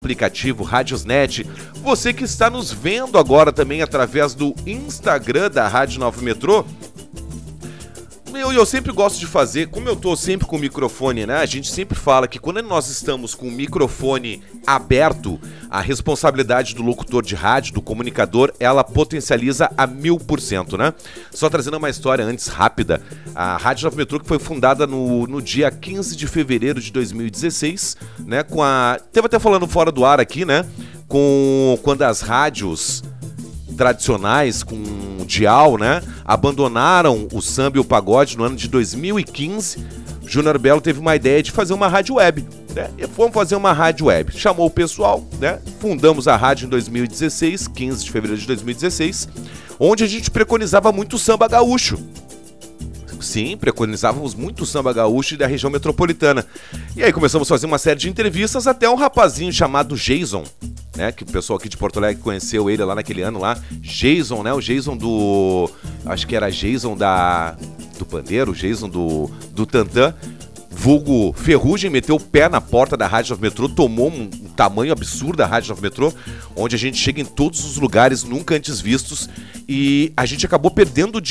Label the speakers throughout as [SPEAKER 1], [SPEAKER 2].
[SPEAKER 1] aplicativo Radiosnet, você que está nos vendo agora também através do Instagram da Rádio Nova Metrô. Eu sempre gosto de fazer, como eu tô sempre com o microfone, né? A gente sempre fala que quando nós estamos com o microfone aberto, a responsabilidade do locutor de rádio, do comunicador, ela potencializa a 1000%, né? Só trazendo uma história antes rápida, a Rádio Nova Metrô, que foi fundada no dia 15 de fevereiro de 2016, né? Teve até falando fora do ar aqui, né? Quando as rádios tradicionais com dial, né, abandonaram o samba e o pagode no ano de 2015, Júnior Belo teve uma ideia de fazer uma rádio web, né, e fomos fazer uma rádio web, chamou o pessoal, né, fundamos a rádio em 2016, 15 de fevereiro de 2016, onde a gente preconizava muito samba gaúcho. Sim, preconizávamos muito samba gaúcho da região metropolitana. E aí começamos a fazer uma série de entrevistas até um rapazinho chamado Jason, né, que o pessoal aqui de Porto Alegre conheceu ele lá naquele ano lá. Jason, né, o Jason acho que era Jason do Pandeiro, Jason do Tantã, vulgo Ferrugem, meteu o pé na porta da Rádio Nova Metrô, tomou um tamanho absurdo da Rádio Nova Metrô, onde a gente chega em todos os lugares nunca antes vistos, e a gente acabou perdendo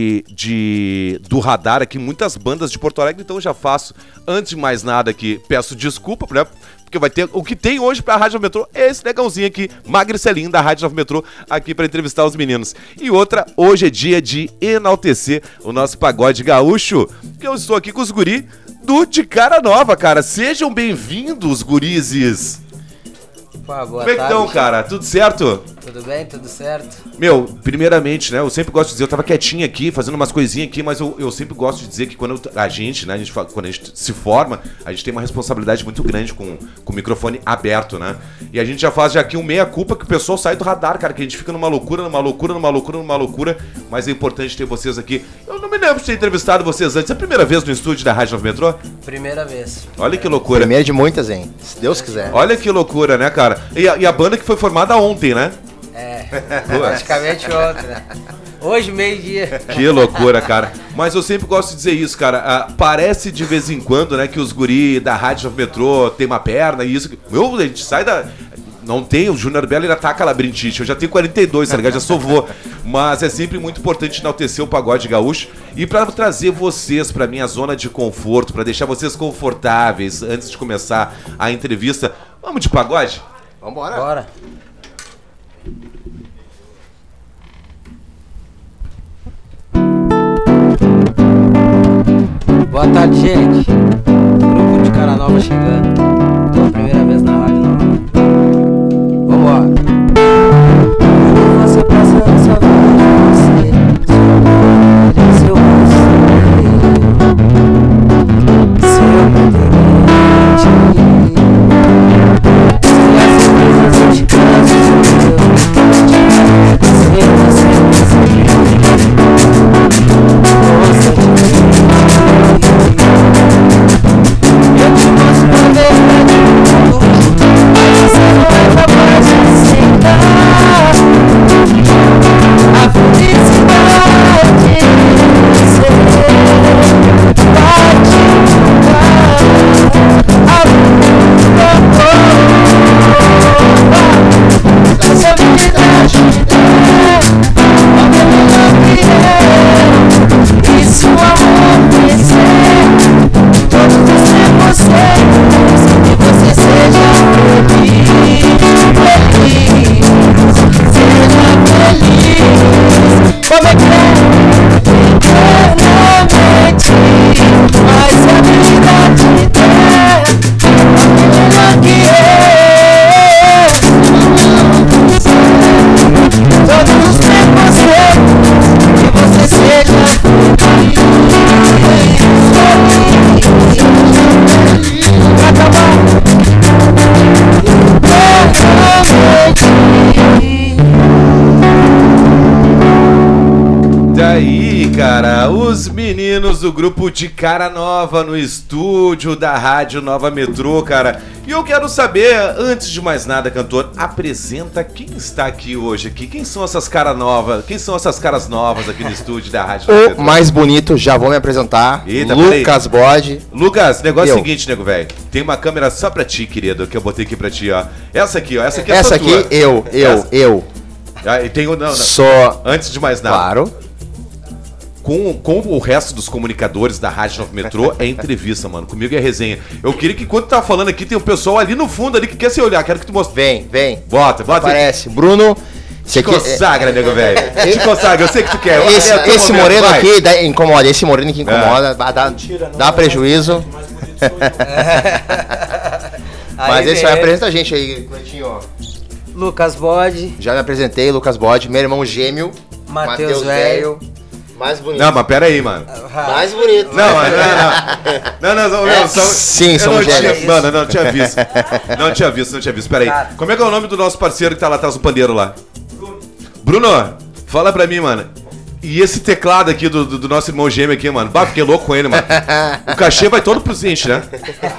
[SPEAKER 1] do radar aqui muitas bandas de Porto Alegre. Então eu já faço, antes de mais nada aqui, peço desculpa, né? Porque vai ter, o que tem hoje pra Rádio Nova Metrô é esse negãozinho aqui, magricelinho da Rádio Nova Metrô, aqui pra entrevistar os meninos. E outra, hoje é dia de enaltecer o nosso pagode gaúcho, que eu estou aqui com os guri de Cara Nova, cara. Sejam bem-vindos, gurizes.
[SPEAKER 2] Pô, boa
[SPEAKER 1] Como é que estão, cara? Tudo certo?
[SPEAKER 2] Tudo bem, tudo certo.
[SPEAKER 1] Meu, primeiramente, né, eu sempre gosto de dizer, eu tava quietinho aqui, fazendo umas coisinhas aqui, mas eu sempre gosto de dizer que quando a gente se forma, a gente tem uma responsabilidade muito grande com o microfone aberto, né? E a gente já faz aqui um meia-culpa que o pessoal sai do radar, cara, que a gente fica numa loucura, mas é importante ter vocês aqui. Eu não me lembro de ter entrevistado vocês antes. É a primeira vez no estúdio da Rádio Nova Metrô?
[SPEAKER 2] Primeira vez.
[SPEAKER 1] Olha que loucura.
[SPEAKER 3] Primeira de muitas, hein? Se Deus quiser.
[SPEAKER 1] Olha que loucura, né, cara? E a banda que foi formada ontem, né?
[SPEAKER 2] Praticamente ontem, né? Hoje, meio-dia.
[SPEAKER 1] Que loucura, cara. Mas eu sempre gosto de dizer isso, cara. Parece de vez em quando, né, que os guri da Rádio Nova Metrô tem uma perna e isso. A gente sai da... Não tem, o Júnior Belo ele ataca a labirintite. Eu já tenho 42, tá ligado? Já sou vô. Mas é sempre muito importante enaltecer o pagode gaúcho. E pra trazer vocês pra minha zona de conforto, pra deixar vocês confortáveis antes de começar a entrevista. Vamos de pagode?
[SPEAKER 3] Vambora.
[SPEAKER 2] Bora. Boa tarde, gente. Grupo de Cara Nova chegando. Pela primeira vez na Rádio Nova. Vambora. Você passa essa vida de você. Seu eu te mostro a verdade.
[SPEAKER 1] cara, os meninos do grupo de Cara Nova no estúdio da Rádio Nova Metrô, cara. E eu quero saber, antes de mais nada, cantor, apresenta quem está aqui hoje aqui. Quem são essas caras novas? Quem são essas caras novas aqui no estúdio da Rádio Nova Metrô?
[SPEAKER 3] O mais bonito, já vou me apresentar.
[SPEAKER 1] Eita,
[SPEAKER 3] Lucas Bode.
[SPEAKER 1] Lucas, negócio é o seguinte, nego velho. Tem uma câmera só pra ti, querido, que eu botei aqui pra ti, ó. Essa aqui, ó. Essa aqui é
[SPEAKER 3] Essa aqui, eu.
[SPEAKER 1] Ah, e tem o. Não.
[SPEAKER 3] Só.
[SPEAKER 1] Antes de mais nada.
[SPEAKER 3] Claro.
[SPEAKER 1] Com o resto dos comunicadores da Rádio Nova Metrô é entrevista, mano. Comigo é resenha. Eu queria que enquanto tá falando aqui, tem um pessoal ali no fundo ali que quer se olhar. Quero que tu mostre.
[SPEAKER 3] Vem.
[SPEAKER 1] Bota.
[SPEAKER 3] Aparece. Bruno.
[SPEAKER 1] Te consagra, nego velho. Te consagra, eu sei que tu quer.
[SPEAKER 3] Esse moreno aqui incomoda. Esse moreno que incomoda. Dá prejuízo. Mas esse aí apresenta a gente aí, Cleitinho, ó.
[SPEAKER 2] Lucas Bode.
[SPEAKER 3] Já me apresentei, Lucas Bode. Meu irmão gêmeo.
[SPEAKER 2] Matheus Velho.
[SPEAKER 3] Mais bonito.
[SPEAKER 1] Não, mas pera aí, mano.
[SPEAKER 3] Mais bonito.
[SPEAKER 1] Não.
[SPEAKER 3] Sim, somos gêmeos.
[SPEAKER 1] Mano, não tinha visto. Não tinha visto. Pera aí. Como é que é o nome do nosso parceiro que tá lá atrás do pandeiro lá? Bruno, fala pra mim, mano. E esse teclado aqui do nosso irmão gêmeo aqui, mano? Bah, fiquei louco com ele, mano. O cachê vai todo pro Zente, né?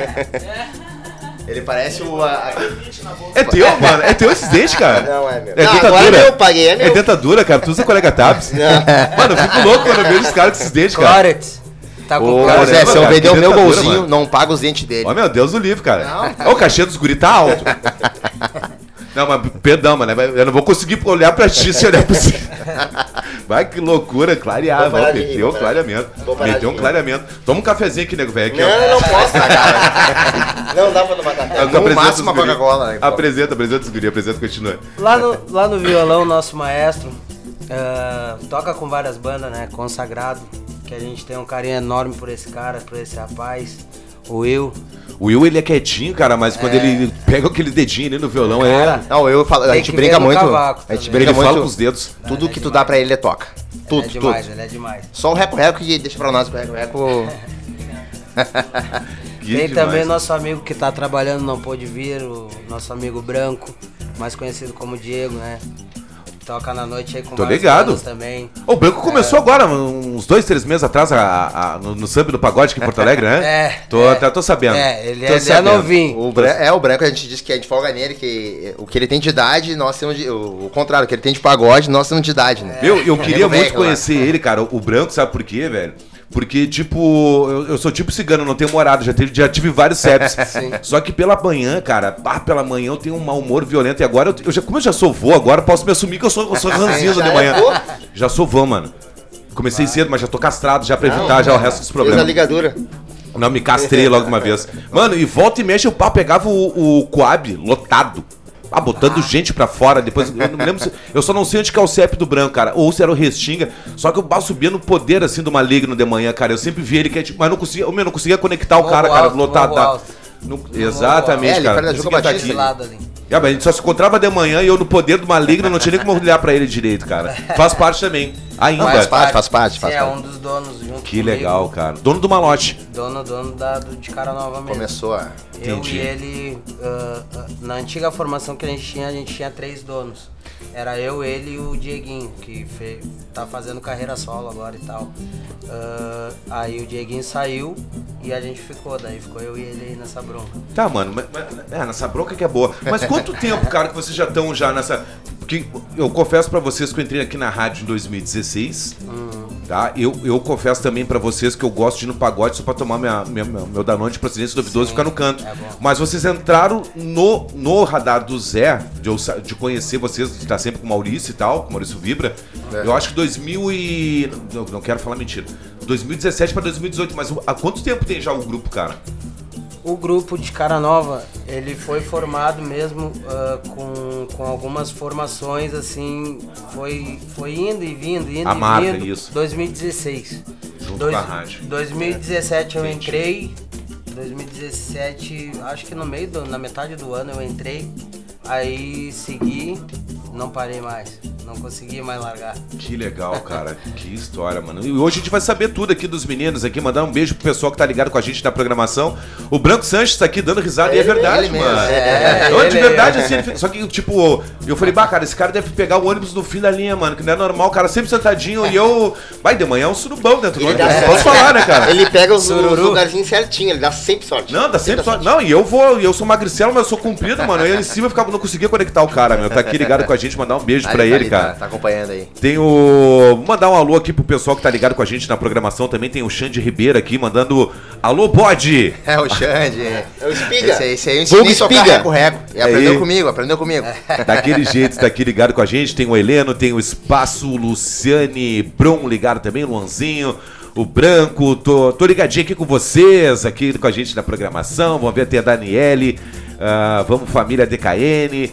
[SPEAKER 3] Ele parece o...
[SPEAKER 1] É teu, mano? É teu esse dente, cara?
[SPEAKER 3] Não, é meu.
[SPEAKER 1] É
[SPEAKER 3] Não,
[SPEAKER 1] dentadura?
[SPEAKER 3] agora eu paguei, é meu.
[SPEAKER 1] É dentadura, cara? Tu usa colega Tabs? Mano, eu fico louco quando eu vejo os caras com esses dentes, cara.
[SPEAKER 2] Clórex. Tá com
[SPEAKER 3] Ô,
[SPEAKER 1] cara,
[SPEAKER 3] Zé, se eu
[SPEAKER 1] cara,
[SPEAKER 3] vender o
[SPEAKER 1] que
[SPEAKER 3] meu
[SPEAKER 1] dentadura,
[SPEAKER 3] golzinho,
[SPEAKER 1] mano.
[SPEAKER 3] não paga os dentes dele.
[SPEAKER 1] Ó, meu Deus do livro, cara. Ó, o cachê dos guri tá alto. Não, mas perdão, mano. Eu não vou conseguir olhar pra ti se olhar pra você. Vai, que loucura, clarear. Meteu clareamento. Meteu um clareamento. Toma um cafezinho aqui, nego velho.
[SPEAKER 3] Não posso, cara. Não dá pra tomar café. No máximo uma Coca-Cola.
[SPEAKER 1] Apresenta os guri, continua.
[SPEAKER 2] Lá no violão, nosso maestro toca com várias bandas, né? Consagrado. Que a gente tem um carinho enorme por esse cara, por esse rapaz. O Will.
[SPEAKER 1] O Will, ele é quietinho, cara, mas quando ele pega aquele dedinho ali no violão,
[SPEAKER 2] cara,
[SPEAKER 3] Não, eu falo, a gente brinca muito. A gente brinca muito.
[SPEAKER 1] Fala com os dedos.
[SPEAKER 3] Tudo que tu dá pra ele toca. Tudo.
[SPEAKER 2] Ele é demais.
[SPEAKER 3] Só o reco-reco que deixa pra nós o reco-reco.
[SPEAKER 2] Tem também nosso amigo que tá trabalhando, não pôde vir, o nosso amigo Branco, mais conhecido como Diego, né? Toca na noite aí com várias bandas também.
[SPEAKER 1] O Branco começou agora, uns 2, 3 meses atrás, no sub do pagode aqui em Porto Alegre, né? Tô sabendo.
[SPEAKER 2] Ele é novinho.
[SPEAKER 3] O Branco, a gente diz que a gente folga nele, que o que ele tem de idade, nós temos o contrário, o que ele tem de pagode, nós temos de idade, né?
[SPEAKER 1] Eu queria muito conhecer ele, cara, o Branco, sabe por quê, velho? Porque, tipo, eu sou tipo cigano, não tenho morado, já tive vários CEPs. Só que pela manhã, cara, pela manhã eu tenho um mau humor violento. E agora, como eu já sou vô agora, posso me assumir que eu sou ranzinza de manhã. Já sou vô, mano. Comecei cedo, mas já tô castrado, já pra evitar já o resto dos problemas.
[SPEAKER 3] Fez a ligadura.
[SPEAKER 1] Não, me castrei logo de uma vez. Mano, e volta e mexe, o pau pegava o Coab lotado. Botando gente pra fora, depois, eu não me lembro, eu só não sei onde que é o CEP do Branco, cara, ou se era o Restinga, só que eu subia no poder, assim, do Maligno de manhã, cara, eu sempre vi ele, mas não conseguia conectar o cara, lotado. Exatamente, cara. Mas a gente só se encontrava de manhã e eu no poder do Maligno não tinha nem como olhar pra ele direito, cara. Faz parte também. Ainda.
[SPEAKER 3] Faz parte.
[SPEAKER 2] É um dos donos junto
[SPEAKER 1] Que legal, cara. Dono do malote.
[SPEAKER 2] Dono de Cara Nova mesmo.
[SPEAKER 3] Começou a...
[SPEAKER 2] Eu e ele, na antiga formação que a gente tinha 3 donos. Era eu, ele e o Dieguinho, que tá fazendo carreira solo agora e tal. Aí o Dieguinho saiu e a gente ficou, daí ficou eu e ele aí nessa bronca.
[SPEAKER 1] Tá, mano, nessa bronca que é boa. Mas quanto tempo, cara, que vocês já estão nessa... Porque eu confesso pra vocês que eu entrei aqui na rádio em 2016, tá? Eu confesso também pra vocês que eu gosto de ir no pagode só pra tomar meu Danone de procedência duvidosa e ficar no canto. Mas vocês entraram no radar do Zé, de conhecer vocês, de estar sempre com o Maurício e tal, com o Maurício Vibra. Eu acho que não quero falar mentira. 2017 pra 2018, mas há quanto tempo tem já o grupo, cara?
[SPEAKER 2] O grupo de Cara Nova, ele foi formado mesmo com algumas formações, assim, foi indo e vindo.
[SPEAKER 1] A marca, isso.
[SPEAKER 2] 2016.
[SPEAKER 1] Junto com a rádio.
[SPEAKER 2] 2017 eu entrei, 2017, acho que na metade do ano eu entrei, aí segui, não parei mais. Não consegui mais largar.
[SPEAKER 1] Que legal, cara. Que história, mano. E hoje a gente vai saber tudo aqui dos meninos aqui, mandar um beijo pro pessoal que tá ligado com a gente na programação. O Branco Sanches tá aqui dando risada e é verdade, mano. De verdade, assim, só que, tipo, eu falei, cara, esse cara deve pegar o ônibus no fim da linha, mano, que não é normal, o cara sempre sentadinho e eu... Vai, de manhã é um surubão dentro do ônibus. Posso falar, né, cara?
[SPEAKER 3] Ele pega os lugarzinhos certinho, ele dá sempre sorte.
[SPEAKER 1] Não, dá sempre sorte. Não, e eu sou magricelo, mas eu sou comprido, mano. Eu em cima não conseguia conectar o cara, meu. Tá aqui ligado com a gente, mandar um beijo pra ele, cara.
[SPEAKER 3] Tá acompanhando aí.
[SPEAKER 1] Tem o... Vou mandar um alô aqui pro pessoal que tá ligado com a gente na programação. Também tem o Xande Ribeiro aqui, mandando... Alô, bode!
[SPEAKER 3] É o Xande. É o Espiga. Esse aí eu
[SPEAKER 1] ensinei a tocar
[SPEAKER 3] reco-reco. E aprendeu comigo.
[SPEAKER 1] Daquele jeito, tá aqui ligado com a gente. Tem o Heleno, tem o Espaço, Luciane Brum ligado também, Luanzinho. O Branco, tô ligadinho aqui com vocês, aqui com a gente na programação. Vamos ver até a Daniele. Vamos família DKN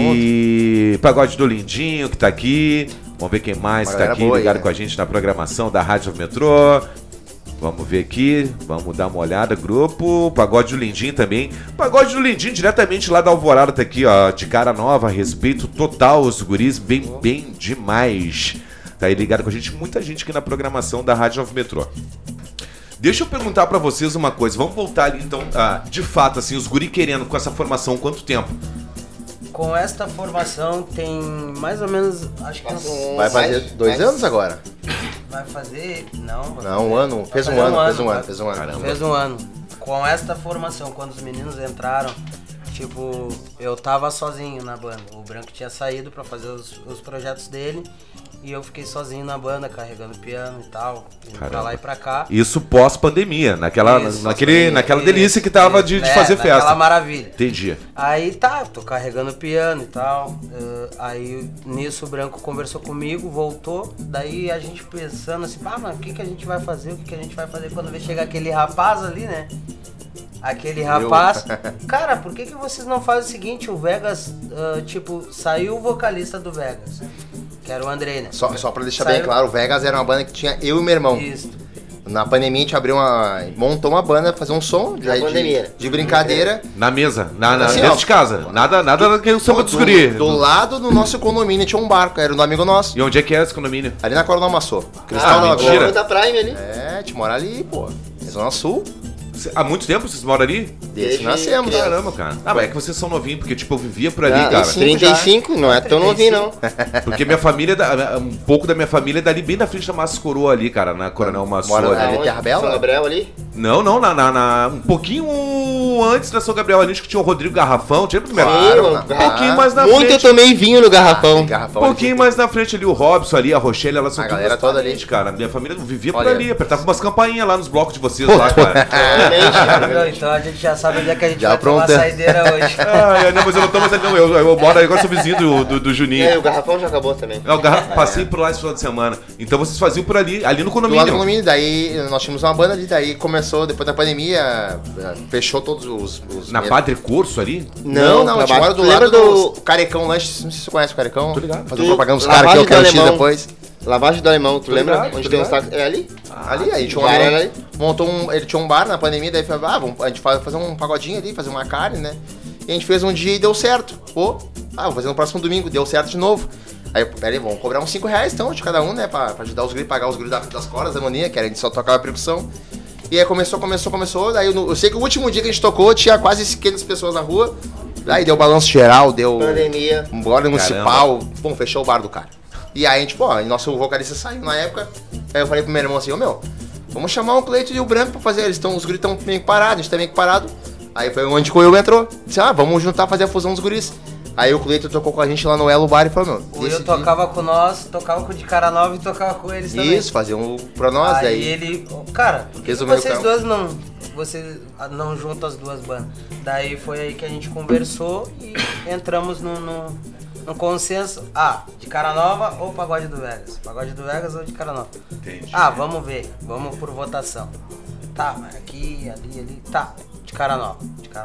[SPEAKER 1] e Pagode do Lindinho que tá aqui. Vamos ver quem mais tá aqui ligado com a gente na programação da Rádio Metrô. Vamos ver aqui, vamos dar uma olhada, grupo, Pagode do Lindinho também. Pagode do Lindinho diretamente lá da Alvorada, tá aqui, ó, de cara nova, respeito total os guris, bem demais. Tá aí ligado com a gente, muita gente aqui na programação da Rádio Metrô. Deixa eu perguntar pra vocês uma coisa, vamos voltar ali então, de fato, assim, os guri querendo com essa formação, quanto tempo?
[SPEAKER 2] Com esta formação tem mais ou menos, acho que
[SPEAKER 3] vai fazer 2 anos agora?
[SPEAKER 2] Vai fazer, não,
[SPEAKER 3] 1 ano, fez um ano.
[SPEAKER 2] Fez um ano. Com esta formação, quando os meninos entraram, tipo, eu tava sozinho na banda. O Branco tinha saído pra fazer os projetos dele. E eu fiquei sozinho na banda, carregando piano e tal, indo pra lá e pra cá.
[SPEAKER 1] Isso pós-pandemia, naquela delícia que tava de fazer festa.
[SPEAKER 2] Naquela maravilha.
[SPEAKER 1] Entendi.
[SPEAKER 2] Aí tô carregando piano e tal. Aí nisso o Branco conversou comigo, voltou. Daí a gente pensando assim, mas o que a gente vai fazer? O que a gente vai fazer quando vai chegar aquele rapaz ali, né? Aquele rapaz. Cara, por que vocês não fazem o seguinte? O Vegas, saiu o vocalista do Vegas. Que era o Andrei, né?
[SPEAKER 3] Só pra deixar bem claro, o Vegas era uma banda que tinha eu e meu irmão.
[SPEAKER 2] Isso.
[SPEAKER 3] Na pandemia a gente montou uma banda pra fazer um som de brincadeira.
[SPEAKER 1] Na mesa, dentro de casa. Nada daquele samba dos guri.
[SPEAKER 3] Do lado do nosso condomínio tinha um barco, era um amigo nosso.
[SPEAKER 1] E onde é que é esse condomínio?
[SPEAKER 3] Ali na Coronel Massô. Cristal
[SPEAKER 1] da Lagoa.
[SPEAKER 3] Da Prime ali. É, a gente mora ali, pô. Zona Sul.
[SPEAKER 1] Há muito tempo vocês moram ali?
[SPEAKER 3] Desde que nascemos.
[SPEAKER 1] Caramba, cara. Mas é que vocês são novinhos, porque eu vivia por ali, cara.
[SPEAKER 3] 35, não é tão novinho, não.
[SPEAKER 1] Porque minha família, um pouco da minha família é dali bem na frente da Massa Coroa ali, cara, na Coronel Massô.
[SPEAKER 3] Mora ali, Terra Bela? São Gabriel ali?
[SPEAKER 1] Não, um pouquinho antes da São Gabriel ali, acho que tinha o Rodrigo Garrafão, tinha primeiro.
[SPEAKER 3] Um
[SPEAKER 1] pouquinho mais na frente.
[SPEAKER 3] Muito eu tomei vinho no Garrafão.
[SPEAKER 1] Um pouquinho mais na frente ali, o Robson ali, a Rochelle, elas são
[SPEAKER 3] a galera toda ali,
[SPEAKER 1] cara. Minha família vivia por ali, apertava umas campainhas lá nos blocos de vocês lá, cara.
[SPEAKER 2] Então a gente já sabe onde é que a gente vai tomar a saideira hoje.
[SPEAKER 1] Não, mas eu não tô mais ali, não. Eu moro aí, agora sou vizinho do Juninho.
[SPEAKER 3] O Garrafão já acabou também.
[SPEAKER 1] Passei por lá esse final de semana. Então vocês faziam por ali no condomínio.
[SPEAKER 3] Do lado do condomínio, daí nós tínhamos uma banda ali, daí começou, depois da pandemia, fechou todos os
[SPEAKER 1] na Padre Curso ali?
[SPEAKER 3] Não, a gente mora do lado do Carecão Lanche, não sei se você conhece o Carecão.
[SPEAKER 1] Tô ligado.
[SPEAKER 3] Fazendo propaganda dos caras que eu quero assistir depois.
[SPEAKER 4] Lavagem do Alemão, tu lembra? Onde tem um saco. É ali?
[SPEAKER 3] Ali, aí tinha um bar ali. Ele tinha um bar na pandemia, daí falou, a gente vai fazer um pagodinho ali, fazer uma carne, né? E a gente fez um dia e deu certo. Vou fazer no próximo domingo, deu certo de novo. Aí, peraí, vamos cobrar uns 5 reais então, de cada um, né? Pra ajudar os guris, pagar os guris das cordas da harmonia, que a gente só tocava percussão. E aí começou. Daí eu sei que o último dia que a gente tocou, tinha quase 500 pessoas na rua. Aí deu balanço geral, deu...
[SPEAKER 4] Pandemia.
[SPEAKER 3] Um guarda municipal. Bom, fechou o bar do cara. E aí a gente, nosso vocalista saiu na época. Aí eu falei pro meu irmão assim, vamos chamar o Cleito e o Branco pra fazer. Os guris estão meio que parados, a gente tá meio que parado. Aí foi onde o Will entrou. Disse, vamos juntar, fazer a fusão dos guris. Aí o Cleito tocou com a gente lá no Elo Bar e falou,
[SPEAKER 2] o Will tocava com nós, tocava com o de cara nova e tocava com eles também.
[SPEAKER 3] Isso, fazia pra nós.
[SPEAKER 2] Aí ele, cara, por que vocês dois vocês não juntam as duas bandas? Daí foi aí que a gente conversou e entramos no consenso, de cara nova ou Pagode do Vegas? Pagode do Vegas ou de cara nova?
[SPEAKER 1] Entendi.
[SPEAKER 2] Vamos ver, vamos por votação. Tá, mas aqui, ali, tá, de cara nova.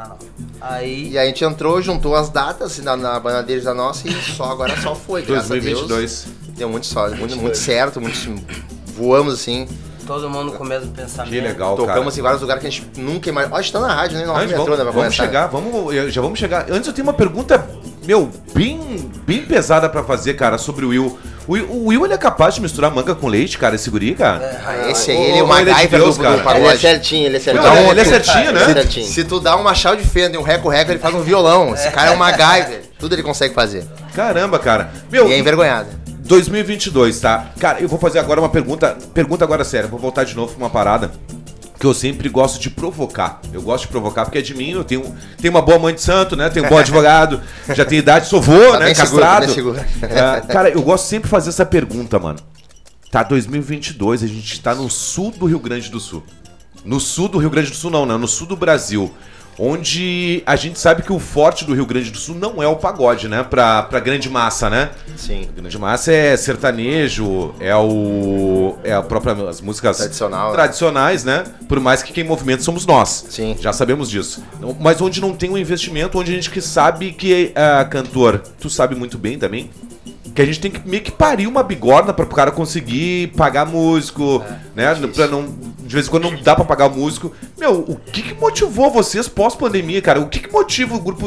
[SPEAKER 2] Aí...
[SPEAKER 3] E a gente entrou, juntou as datas na banda deles da nossa e agora só foi,
[SPEAKER 1] 2022.
[SPEAKER 3] Graças a Deus. Deu muito sorte, muito certo, voamos assim.
[SPEAKER 2] Todo mundo com o mesmo pensamento.
[SPEAKER 1] Que legal,
[SPEAKER 3] Tocamos em vários lugares que a gente nunca mais... Ó, a gente tá na rádio, né?
[SPEAKER 1] Vamos chegar. Antes eu tenho uma pergunta, bem pesada pra fazer, cara, sobre o Will. O Will, ele é capaz de misturar manga com leite, cara, esse guri, cara?
[SPEAKER 3] Esse aí, ele é o MacGyver do pagode.
[SPEAKER 4] Ele é certinho, ele é certinho.
[SPEAKER 1] Não, ele é certinho, né?
[SPEAKER 4] Ele é certinho.
[SPEAKER 3] Se tu dá uma chave de fenda e um reco-reco, ele faz um violão. Esse cara é o MacGyver. Tudo ele consegue fazer.
[SPEAKER 1] Caramba, cara. Meu,
[SPEAKER 3] E é envergonhado.
[SPEAKER 1] 2022, tá? Cara, eu vou fazer agora uma pergunta agora séria, vou voltar de novo pra uma parada que eu sempre gosto de provocar. Eu gosto de provocar porque é de mim, eu tenho uma boa mãe de santo, né? Tenho um bom advogado, já tenho idade, sou vô,
[SPEAKER 3] Tá
[SPEAKER 1] né?
[SPEAKER 3] bem
[SPEAKER 1] Castrado.
[SPEAKER 3] seguro, tá bem seguro.
[SPEAKER 1] Cara, eu gosto sempre de fazer essa pergunta, mano. Tá, 2022, a gente tá no sul do Rio Grande do Sul. No sul do Rio Grande do Sul não, no sul do Brasil. Onde a gente sabe que o forte do Rio Grande do Sul não é o pagode, né? Pra grande massa, né?
[SPEAKER 3] Sim.
[SPEAKER 1] A grande massa é sertanejo, é a própria as músicas tradicionais, né? Por mais que quem movimenta somos nós.
[SPEAKER 3] Sim.
[SPEAKER 1] Já sabemos disso. Mas onde não tem um investimento, onde a gente que sabe que cantor, tu sabe muito bem também, que a gente tem que meio que parir uma bigorna para o cara conseguir pagar músico, né? Pra não, de vez em quando não dá para pagar músico. Meu, o que motivou vocês pós-pandemia, cara? O que motiva o grupo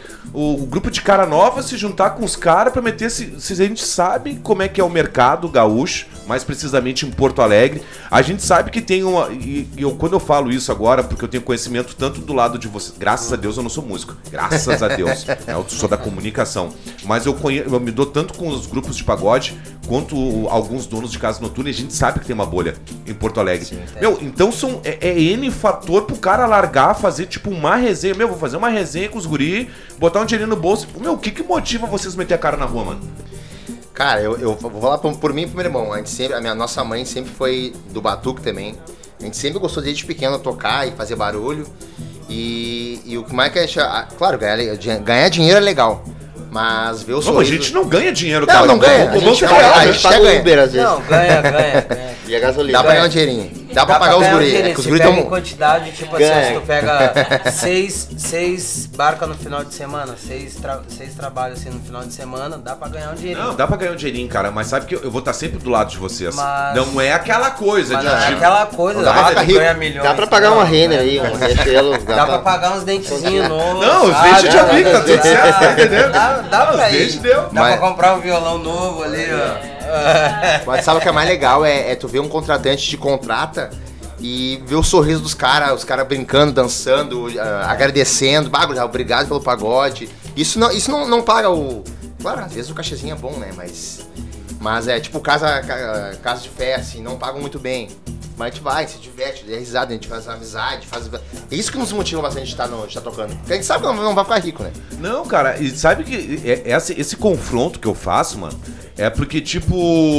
[SPEAKER 1] de cara nova se juntar com os caras para meter se a gente sabe como é que é o mercado gaúcho, mais precisamente em Porto Alegre. A gente sabe que tem uma quando eu falo isso agora, porque eu tenho conhecimento tanto do lado de vocês, graças a Deus eu não sou músico. Graças a Deus. Eu sou da comunicação, mas eu me dou tanto com os grupos de pagode quanto alguns donos de casa noturna, e a gente sabe que tem uma bolha em Porto Alegre. Sim, meu, então é N fator pro cara largar, fazer tipo uma resenha. Meu, vou fazer uma resenha com os guri, botar um dinheirinho no bolso. Meu, o que motiva vocês meter a cara na rua, mano?
[SPEAKER 3] Cara, eu vou falar por mim e pro meu irmão. Nossa mãe sempre foi do batuque também. A gente sempre gostou desde pequeno tocar e fazer barulho. E o que mais que claro, ganhar dinheiro é legal. Mas ver o sorriso...
[SPEAKER 1] a gente não ganha dinheiro, cara.
[SPEAKER 3] Não ganha.
[SPEAKER 4] A gente paga o Uber às vezes.
[SPEAKER 2] Não, ganha.
[SPEAKER 4] E a gasolina.
[SPEAKER 3] Dá pra ganhar um dinheirinho. Dá pra pagar os guri. É que os guri
[SPEAKER 2] estão...
[SPEAKER 3] tão...
[SPEAKER 2] em quantidade, tipo assim, se tu pega seis barcas no final de semana, seis trabalhos assim no final de semana, dá pra ganhar um dinheirinho.
[SPEAKER 1] Não, dá pra ganhar um dinheirinho, cara, mas sabe que eu vou estar sempre do lado de vocês.
[SPEAKER 2] Mas...
[SPEAKER 1] Não é aquela coisa
[SPEAKER 2] mas
[SPEAKER 1] de...
[SPEAKER 2] não é aquela coisa,
[SPEAKER 3] dá pra
[SPEAKER 2] ganhar milhões.
[SPEAKER 4] Dá pra pagar uma Renner aí, um Riachuelo.
[SPEAKER 2] Dá pra pagar uns dentezinhos novos.
[SPEAKER 1] Não, os dentes eu já vi que tá tudo certo, tá entendendo?
[SPEAKER 2] Dá pra ir.
[SPEAKER 1] Deu.
[SPEAKER 2] Dá pra comprar um violão novo ali, ó.
[SPEAKER 3] Mas sabe o que é mais legal? É tu ver um contratante te contrata e ver o sorriso dos caras, os caras brincando, dançando, agradecendo. Obrigado pelo pagode. Isso não paga o... Claro, às vezes o cachezinho é bom, né? Mas é tipo casa de festa, assim, não pagam muito bem. Mas a gente vai, se diverte, dá risada, a gente faz amizade, É isso que nos motiva bastante de estar tocando. Porque a gente sabe que não vai ficar rico, né?
[SPEAKER 1] Não, cara, e sabe que esse confronto que eu faço, mano, é porque, tipo,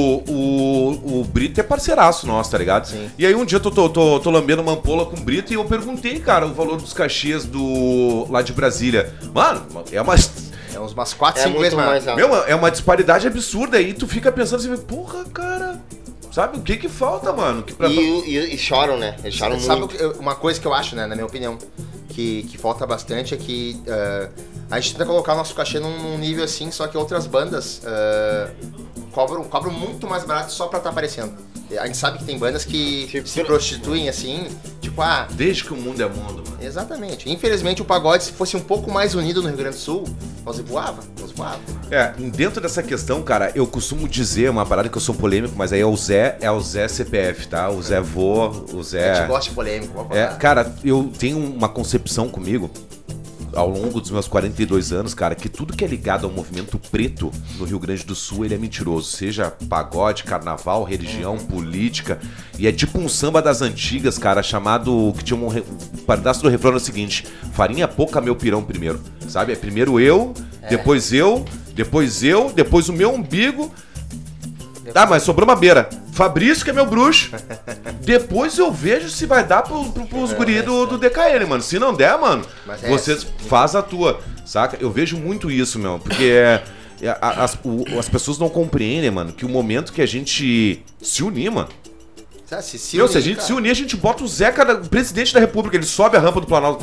[SPEAKER 1] o Brito é parceiraço nosso, tá ligado?
[SPEAKER 3] Sim.
[SPEAKER 1] E aí um dia eu tô lambendo uma ampola com o Brito e eu perguntei, cara, o valor dos cachês lá de Brasília. Mano, é
[SPEAKER 3] umas 4, 5 vezes mais.
[SPEAKER 1] Meu, é uma disparidade absurda aí, tu fica pensando assim, porra, cara... Sabe o que falta, mano?
[SPEAKER 4] E choram, né? Eles choram muito.
[SPEAKER 3] Sabe uma coisa que eu acho, né, na minha opinião, que falta bastante é que a gente tenta colocar o nosso cachê num nível assim, só que outras bandas cobram muito mais barato só pra estar aparecendo. A gente sabe que tem bandas que se prostituem assim, tipo,
[SPEAKER 1] desde que o mundo é mundo, mano.
[SPEAKER 3] Exatamente. Infelizmente o pagode, se fosse um pouco mais unido no Rio Grande do Sul, nós voava.
[SPEAKER 1] Dentro dessa questão, cara, eu costumo dizer uma parada que eu sou polêmico, mas aí é o Zé CPF, tá? O Zé o Zé...
[SPEAKER 3] A gente gosta de polêmico, vamos falar.
[SPEAKER 1] Cara, eu tenho uma concepção comigo, ao longo dos meus 42 anos, cara, que tudo que é ligado ao movimento preto no Rio Grande do Sul, ele é mentiroso. Seja pagode, carnaval, religião, política. E é tipo um samba das antigas, cara, chamado... Que tinha um pedaço do refrão o seguinte: farinha pouca, meu pirão primeiro. Sabe? É primeiro eu, depois o meu umbigo... mas sobrou uma beira. Fabrício, que é meu bruxo. Depois eu vejo se vai dar pros guri do DKN, mano. Se não der, mano, vocês faz a tua, saca? Eu vejo muito isso, meu. Porque as pessoas não compreendem, mano, que o momento que a gente se unir, mano. Se a gente se unir, a gente bota o Zeca, presidente da República, ele sobe a rampa do Planalto.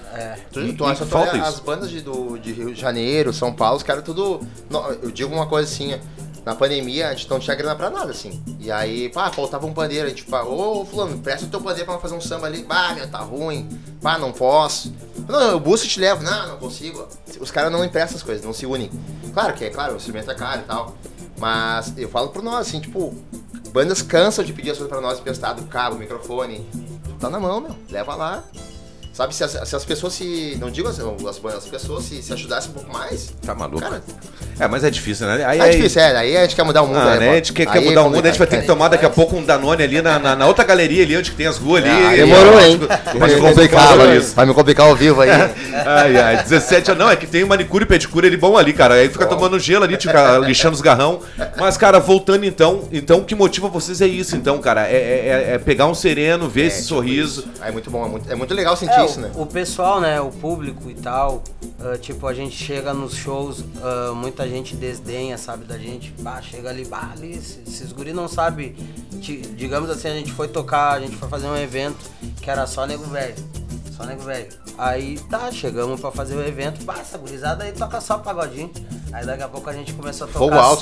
[SPEAKER 3] Falta as bandas de Rio de Janeiro, São Paulo, os caras tudo... Eu digo uma coisa assim... Na pandemia, a gente não tinha grana pra nada, assim. E aí, faltava um pandeiro. A gente, ô fulano, presta o teu pandeiro pra fazer um samba ali. Meu, tá ruim. Não posso. Não, eu busco e te levo. Não consigo. Os caras não emprestam as coisas, não se unem. Claro, o instrumento é caro e tal. Mas eu falo por nós, assim, tipo, bandas cansam de pedir as coisas pra nós emprestado, cabo, microfone. Tá na mão, meu. Leva lá. Sabe, se as pessoas se... Não digo as pessoas se ajudassem um pouco mais...
[SPEAKER 1] Tá maluco?
[SPEAKER 3] Cara,
[SPEAKER 1] mas é difícil, né? Aí,
[SPEAKER 3] é difícil, aí a gente quer mudar o mundo.
[SPEAKER 1] Né? A gente quer mudar o mundo, a gente vai ter que tomar daqui a pouco um Danone ali na outra galeria ali, onde tem as ruas ali.
[SPEAKER 3] Demorou, hein?
[SPEAKER 1] Vai
[SPEAKER 3] me complicar ao vivo aí.
[SPEAKER 1] Ai, 17 não, é que tem manicure e pedicure ali bom ali, cara. Aí fica tomando gelo ali, fica lixando os garrão. Mas, cara, voltando então, o que motiva vocês é isso, então, cara. É pegar um sereno, ver esse sorriso.
[SPEAKER 3] É muito bom, é muito legal sentir isso, né?
[SPEAKER 2] O pessoal, né, o público e tal, tipo, a gente chega nos shows, muita gente desdenha, sabe, da gente, chega ali, esses guri não sabem, digamos assim, a gente foi fazer um evento que era só nego velho. Aí chegamos pra fazer o evento, essa gurizada aí toca só pagodinho. Aí daqui a pouco a gente começou a tocar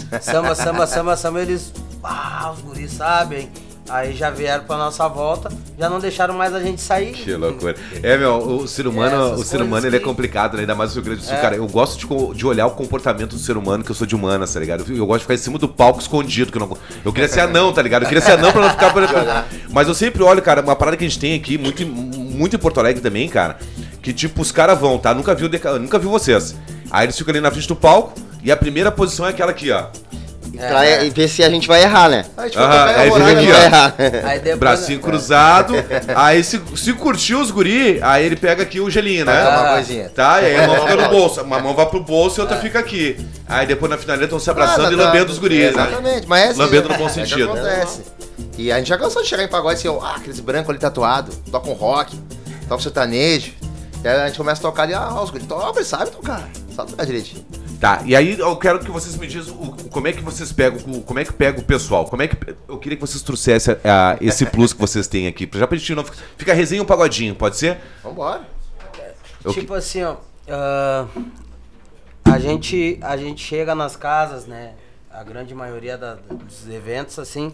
[SPEAKER 2] samba, eles, os guris sabem. Aí já vieram pra nossa volta, já não deixaram mais a gente sair.
[SPEAKER 1] Que loucura. O ser humano ele é complicado, né? Ainda mais o Rio Grande do Sul. Cara, eu gosto de olhar o comportamento do ser humano, que eu sou de humanas, tá ligado? Eu gosto de ficar em cima do palco escondido, eu queria ser anão, tá ligado? Eu queria ser anão pra não ficar por... Mas eu sempre olho, cara, uma parada que a gente tem aqui, muito em Porto Alegre também, cara, que tipo, os caras vão, tá? Nunca vi vocês. Aí eles ficam ali na frente do palco e a primeira posição é aquela aqui, ó.
[SPEAKER 4] E ver se a gente vai errar, né?
[SPEAKER 1] Aí depois, bracinho cruzado. Aí se curtiu os guri, aí ele pega aqui o gelinho, né?
[SPEAKER 3] Uma coisinha.
[SPEAKER 1] Tá, e aí a mão fica no bolso. Uma mão vai pro bolso e outra fica aqui. Aí depois na finaleira estão se abraçando e lambendo os guris, né?
[SPEAKER 3] Exatamente, mas assim,
[SPEAKER 1] lambendo no bom sentido.
[SPEAKER 3] Acontece. E a gente já cansou de chegar em pagode assim, aqueles brancos ali tatuado, tocam rock, tocam sertanejo. E aí a gente começa a tocar ali, os guris tocam, sabe tocar. Sabe tocar direitinho.
[SPEAKER 1] Tá, e aí eu quero que vocês me dizem como é que vocês pegam, como é que pega o pessoal, eu queria que vocês trouxessem esse plus que vocês têm aqui, já pra gente não fica resenha um pagodinho, pode ser?
[SPEAKER 3] Vambora.
[SPEAKER 2] Tipo assim, a gente chega nas casas, né, a grande maioria dos eventos, assim,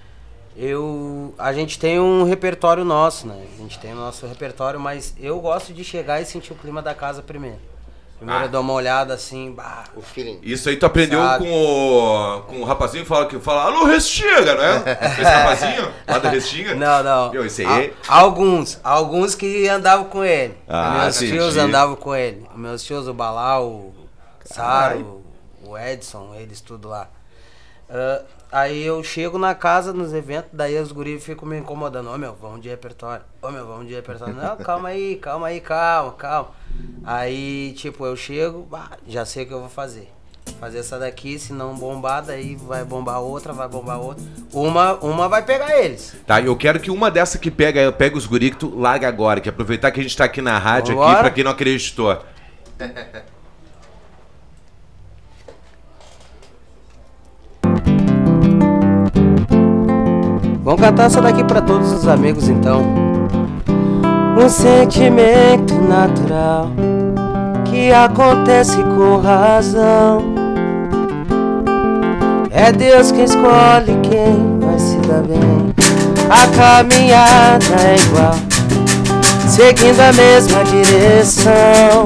[SPEAKER 2] a gente tem um repertório nosso, né, a gente tem o nosso repertório, mas eu gosto de chegar e sentir o clima da casa primeiro. Primeiro eu dou uma olhada assim,
[SPEAKER 4] o feeling.
[SPEAKER 1] Isso aí tu aprendeu com o rapazinho que fala, alô, Restinga, né? Esse rapazinho lá da Restinga?
[SPEAKER 2] Não.
[SPEAKER 1] Isso aí.
[SPEAKER 2] Alguns que andavam com ele. Meus tios andavam com ele. Meus tios, o Balau, o Saro, o Edson, eles tudo lá. Aí eu chego na casa, nos eventos, daí os guris ficam me incomodando. Vamos de repertório. Não, calma aí. Aí, tipo, eu chego, já sei o que eu vou fazer. Fazer essa daqui, se não bombar, daí vai bombar outra. Uma vai pegar eles.
[SPEAKER 1] Tá, eu quero que uma dessa que pega os guris que tu larga agora, que aproveitar que a gente tá aqui na rádio, aqui, pra quem não acreditou.
[SPEAKER 2] Vamos cantar essa daqui pra todos os amigos, então. Um sentimento natural que acontece com razão. É Deus quem escolhe quem vai se dar bem. A caminhada é igual, seguindo a mesma direção.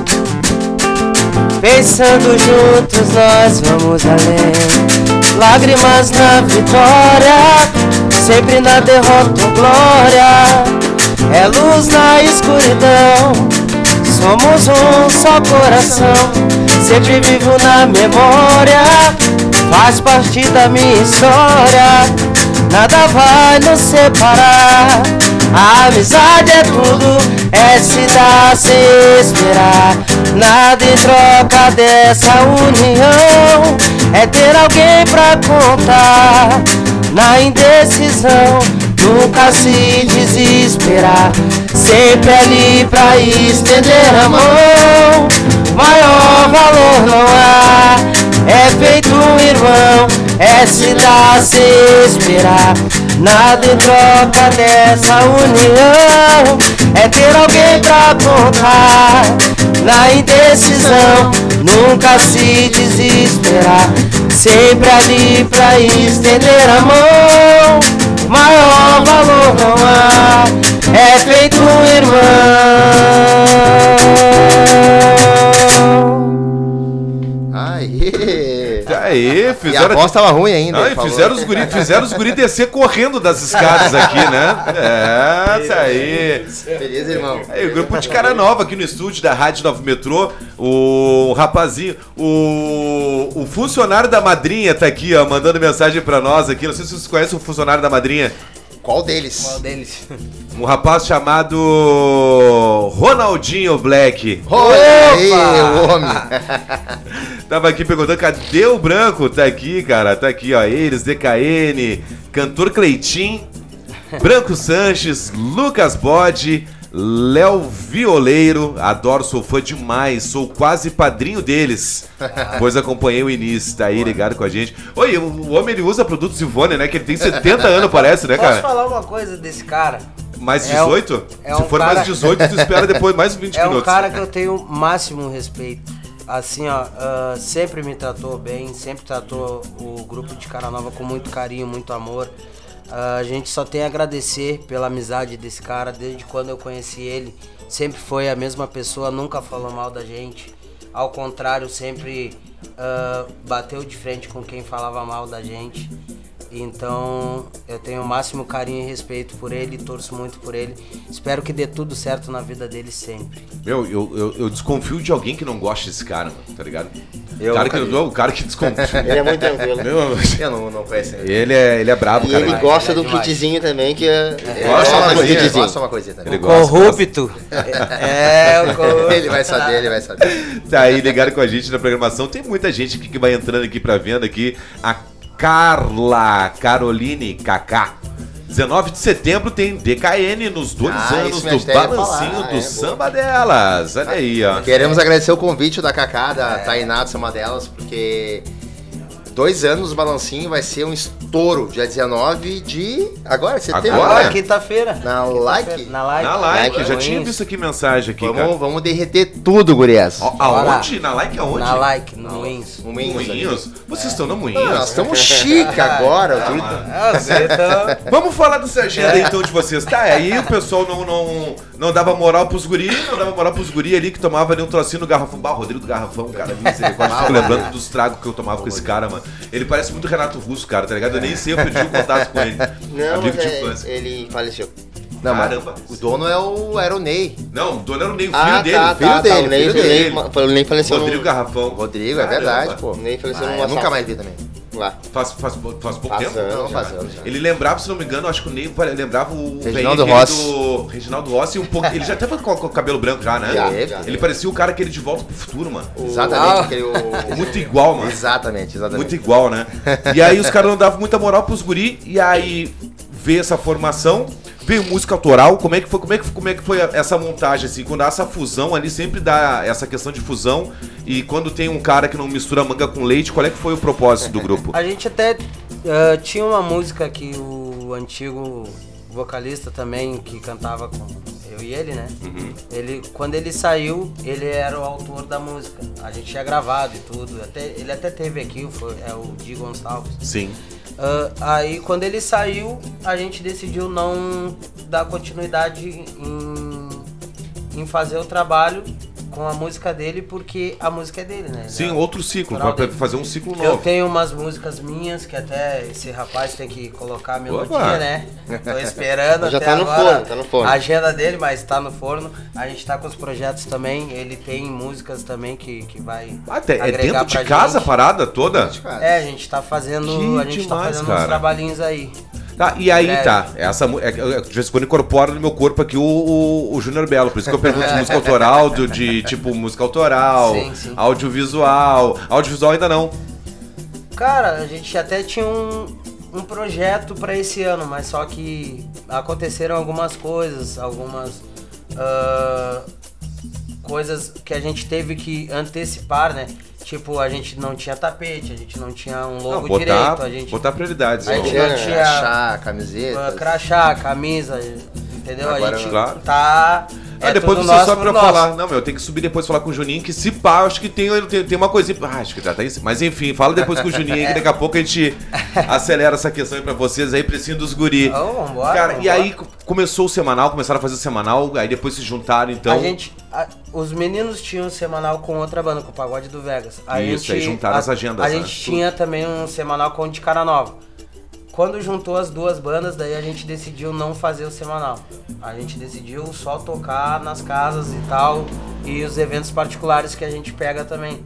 [SPEAKER 2] Pensando juntos nós vamos além. Lágrimas na vitória, sempre na derrota ou glória. É luz na escuridão, somos um só coração. Sempre vivo na memória, faz parte da minha história. Nada vai nos separar, a amizade é tudo, é se dar sem esperar. Nada em troca dessa união, é ter alguém pra contar. Na indecisão, nunca se desesperar, sempre ali pra estender a mão. Maior valor não há, é feito um irmão, é se dar sem esperar. Nada em troca dessa união, é ter alguém pra contar. Na indecisão, nunca se desesperar, sempre ali pra estender a mão. Maior valor não há, é feito um irmão.
[SPEAKER 3] Aí,
[SPEAKER 1] Aí,
[SPEAKER 3] e a voz tava ruim ainda.
[SPEAKER 1] Não, e fizeram os guri descer correndo das escadas aqui, né? É, isso aí.
[SPEAKER 3] Beleza, irmão.
[SPEAKER 1] Aí, o grupo de cara nova aqui no estúdio da Rádio 9 Metrô. O rapazinho, o funcionário da madrinha tá aqui, ó, mandando mensagem pra nós aqui. Não sei se vocês conhecem o funcionário da madrinha.
[SPEAKER 3] Qual deles?
[SPEAKER 2] Qual deles?
[SPEAKER 1] Um rapaz chamado Ronaldinho Black.
[SPEAKER 3] Aí, o homem.
[SPEAKER 1] Tava aqui perguntando, cadê o Branco? Tá aqui, cara, tá aqui, ó. Eles, DKN, Cantor Cleitinho, Branco Sanches, Lucas Bode, Léo Violeiro. Adoro, sou fã demais, sou quase padrinho deles, pois acompanhei o início, tá aí ligado com a gente. Oi, o homem ele usa produtos Ivone, né? Que ele tem 70 anos, parece, né,
[SPEAKER 2] Posso
[SPEAKER 1] cara?
[SPEAKER 2] falar uma coisa desse cara?
[SPEAKER 1] Mais 18? Se for mais 18, tu espera depois mais 20
[SPEAKER 2] É
[SPEAKER 1] minutos.
[SPEAKER 2] um cara que eu tenho o máximo respeito. Assim, ó, sempre me tratou bem, sempre tratou o grupo de Cara Nova com muito carinho, muito amor. A gente só tem a agradecer pela amizade desse cara, desde quando eu conheci ele. Sempre foi a mesma pessoa, nunca falou mal da gente. Ao contrário, sempre bateu de frente com quem falava mal da gente. Então, eu tenho o máximo carinho e respeito por ele, torço muito por ele. Espero que dê tudo certo na vida dele sempre.
[SPEAKER 1] Meu, eu desconfio de alguém que não gosta desse cara, mano, tá ligado? O cara que desconfia.
[SPEAKER 4] Ele é muito tranquilo.
[SPEAKER 3] Eu não conheço ele.
[SPEAKER 1] Ele é brabo,
[SPEAKER 4] E
[SPEAKER 1] cara.
[SPEAKER 4] ele gosta do kitzinho também, que é...
[SPEAKER 3] Gosta
[SPEAKER 4] é
[SPEAKER 3] uma coisinha,
[SPEAKER 4] kitzinho.
[SPEAKER 3] gosta uma coisinha também.
[SPEAKER 1] Ele gosta.
[SPEAKER 2] Corrupto. O corrupto.
[SPEAKER 3] Ele vai saber.
[SPEAKER 1] Tá aí ligado com a gente na programação. Tem muita gente aqui que vai entrando aqui pra venda aqui. A Caroline Kaká. 19 de setembro tem DKN nos 2 anos
[SPEAKER 3] isso
[SPEAKER 1] do
[SPEAKER 3] minha ideia ia
[SPEAKER 1] balancinho
[SPEAKER 3] falar,
[SPEAKER 1] do Samba Delas. Olha aí, ó.
[SPEAKER 3] Queremos agradecer o convite da Kaká, da Tainá, do Samba Delas, porque 2 anos o balancinho vai ser um estouro, dia 19 de... Agora, setembro.
[SPEAKER 1] Agora?
[SPEAKER 3] né?
[SPEAKER 2] Quinta-feira.
[SPEAKER 3] Na like?
[SPEAKER 2] Na like.
[SPEAKER 1] Na like,
[SPEAKER 2] Like,
[SPEAKER 1] já
[SPEAKER 2] Wins.
[SPEAKER 1] tinha visto aqui mensagem aqui, cara.
[SPEAKER 3] Vamos derreter tudo, gurias.
[SPEAKER 1] Ó, aonde? Na like aonde?
[SPEAKER 2] Na like, no Wins.
[SPEAKER 3] No Moinhos ali.
[SPEAKER 1] Moinhos? Vocês estão no
[SPEAKER 3] Ah,
[SPEAKER 1] Moinhos?
[SPEAKER 3] nós estamos chique agora.
[SPEAKER 1] Vamos falar dessa agenda aí, então de vocês. Tá, aí o pessoal não dava moral pros guri, ali que tomava ali um trocinho no garrafão. Bah, Rodrigo do Garrafão, cara. Misericórdia, fico lembrando dos tragos que eu tomava com esse cara, mano. Ele parece muito Renato Russo, cara, tá ligado? Eu nem sei, eu perdi o contato com ele.
[SPEAKER 4] Não,
[SPEAKER 1] Amigo
[SPEAKER 4] mas
[SPEAKER 1] de infância.
[SPEAKER 4] ele faleceu.
[SPEAKER 3] Não, mas
[SPEAKER 1] Caramba.
[SPEAKER 3] o dono era o Ney.
[SPEAKER 1] Não, o dono era o Ney, o filho
[SPEAKER 4] Ah,
[SPEAKER 1] dele.
[SPEAKER 4] tá,
[SPEAKER 3] filho
[SPEAKER 4] tá,
[SPEAKER 3] dele,
[SPEAKER 4] o Ney,
[SPEAKER 3] filho dele.
[SPEAKER 4] o Ney faleceu
[SPEAKER 1] Rodrigo Garrafão.
[SPEAKER 3] Rodrigo, é
[SPEAKER 1] Caramba.
[SPEAKER 3] verdade, pô.
[SPEAKER 4] O Ney faleceu
[SPEAKER 3] Ah,
[SPEAKER 4] num
[SPEAKER 3] eu nunca
[SPEAKER 4] assalto
[SPEAKER 3] mais vi também.
[SPEAKER 4] lá.
[SPEAKER 1] Faz pouco
[SPEAKER 4] Faz
[SPEAKER 1] tempo?
[SPEAKER 4] anos.
[SPEAKER 3] Não, faz anos já.
[SPEAKER 1] Ele lembrava, se não me engano, acho que o Ney lembrava o
[SPEAKER 3] Reginaldo
[SPEAKER 1] velhinho
[SPEAKER 3] Rossi.
[SPEAKER 1] do Reginaldo Rossi e um pouco. Ele já tava com o cabelo branco já, né?
[SPEAKER 4] Já.
[SPEAKER 1] Ele parecia o cara aquele de Volta pro Futuro, mano.
[SPEAKER 3] Exatamente. Aquele,
[SPEAKER 1] Muito igual, mano.
[SPEAKER 3] Exatamente.
[SPEAKER 1] Muito igual, né? E aí os caras não davam muita moral pros guri, e aí veio essa formação, veio música autoral. Como é que foi essa montagem, assim? Quando há essa fusão ali, sempre dá essa questão de fusão, e quando tem um cara que não mistura manga com leite, qual é que foi o propósito do grupo?
[SPEAKER 2] A gente até tinha uma música que o antigo vocalista também, que cantava com eu e ele, né? Quando ele saiu, ele era o autor da música. A gente tinha gravado e tudo. Ele até teve aqui, é o Di Gonçalves.
[SPEAKER 1] Sim.
[SPEAKER 2] Aí quando ele saiu, a gente decidiu não dar continuidade em fazer o trabalho com a música dele, porque a música é dele, né?
[SPEAKER 1] Sim, outro ciclo,
[SPEAKER 2] Autoral
[SPEAKER 1] pra
[SPEAKER 2] dele.
[SPEAKER 1] fazer um ciclo
[SPEAKER 2] Eu
[SPEAKER 1] novo.
[SPEAKER 2] tenho umas músicas minhas que até esse rapaz tem que colocar a melodia,
[SPEAKER 1] Opa.
[SPEAKER 2] né? Tô esperando
[SPEAKER 4] Já
[SPEAKER 2] até
[SPEAKER 4] tá no
[SPEAKER 2] agora
[SPEAKER 4] forno, tá no forno.
[SPEAKER 2] a agenda dele, mas tá no forno. A gente tá com os projetos também, ele tem músicas também que vai
[SPEAKER 1] É
[SPEAKER 2] agregar
[SPEAKER 1] dentro de
[SPEAKER 2] pra
[SPEAKER 1] casa a
[SPEAKER 2] gente.
[SPEAKER 1] parada toda?
[SPEAKER 2] É, a gente tá fazendo,
[SPEAKER 1] Que
[SPEAKER 2] a gente tá
[SPEAKER 1] demais,
[SPEAKER 2] fazendo
[SPEAKER 1] cara.
[SPEAKER 2] uns trabalhinhos aí.
[SPEAKER 1] Tá, e aí
[SPEAKER 2] Breve.
[SPEAKER 1] tá, de vez em quando incorpora no meu corpo aqui o Júnior Belo, por isso que eu pergunto de música autoral, de tipo música autoral,
[SPEAKER 2] Sim.
[SPEAKER 1] audiovisual ainda não.
[SPEAKER 2] Cara, a gente até tinha um projeto pra esse ano, mas só que aconteceram algumas coisas, coisas que a gente teve que antecipar, né? Tipo, a gente não tinha tapete, a gente não tinha um logo direito, a gente
[SPEAKER 1] botar prioridades.
[SPEAKER 2] a gente
[SPEAKER 1] ó.
[SPEAKER 2] não tinha
[SPEAKER 3] Crachá, camiseta.
[SPEAKER 2] crachá, camisa, entendeu?
[SPEAKER 3] Agora,
[SPEAKER 2] a gente
[SPEAKER 1] claro.
[SPEAKER 2] tá É
[SPEAKER 1] depois
[SPEAKER 2] tudo
[SPEAKER 1] você
[SPEAKER 2] nosso
[SPEAKER 1] sobe
[SPEAKER 2] por
[SPEAKER 1] pra
[SPEAKER 2] nosso.
[SPEAKER 1] falar. Não, eu tenho que subir depois falar com o Juninho, que se pá, acho que tem uma coisinha. Ah, acho que tá isso. Mas enfim, fala depois com o Juninho aí, que daqui a pouco a gente acelera essa questão aí pra vocês aí, precinho dos guri.
[SPEAKER 2] Vambora,
[SPEAKER 1] Cara,
[SPEAKER 2] vambora.
[SPEAKER 1] e aí começou o semanal, começaram a fazer o semanal, aí depois se juntaram, então.
[SPEAKER 2] Os meninos tinham um semanal com outra banda, com o Pagode do Vegas.
[SPEAKER 1] Aí juntaram as agendas.
[SPEAKER 2] A
[SPEAKER 1] né?
[SPEAKER 2] gente tinha também um semanal com o de Cara Nova. Quando juntou as duas bandas, daí a gente decidiu não fazer o semanal. A gente decidiu só tocar nas casas e tal, e os eventos particulares que a gente pega também.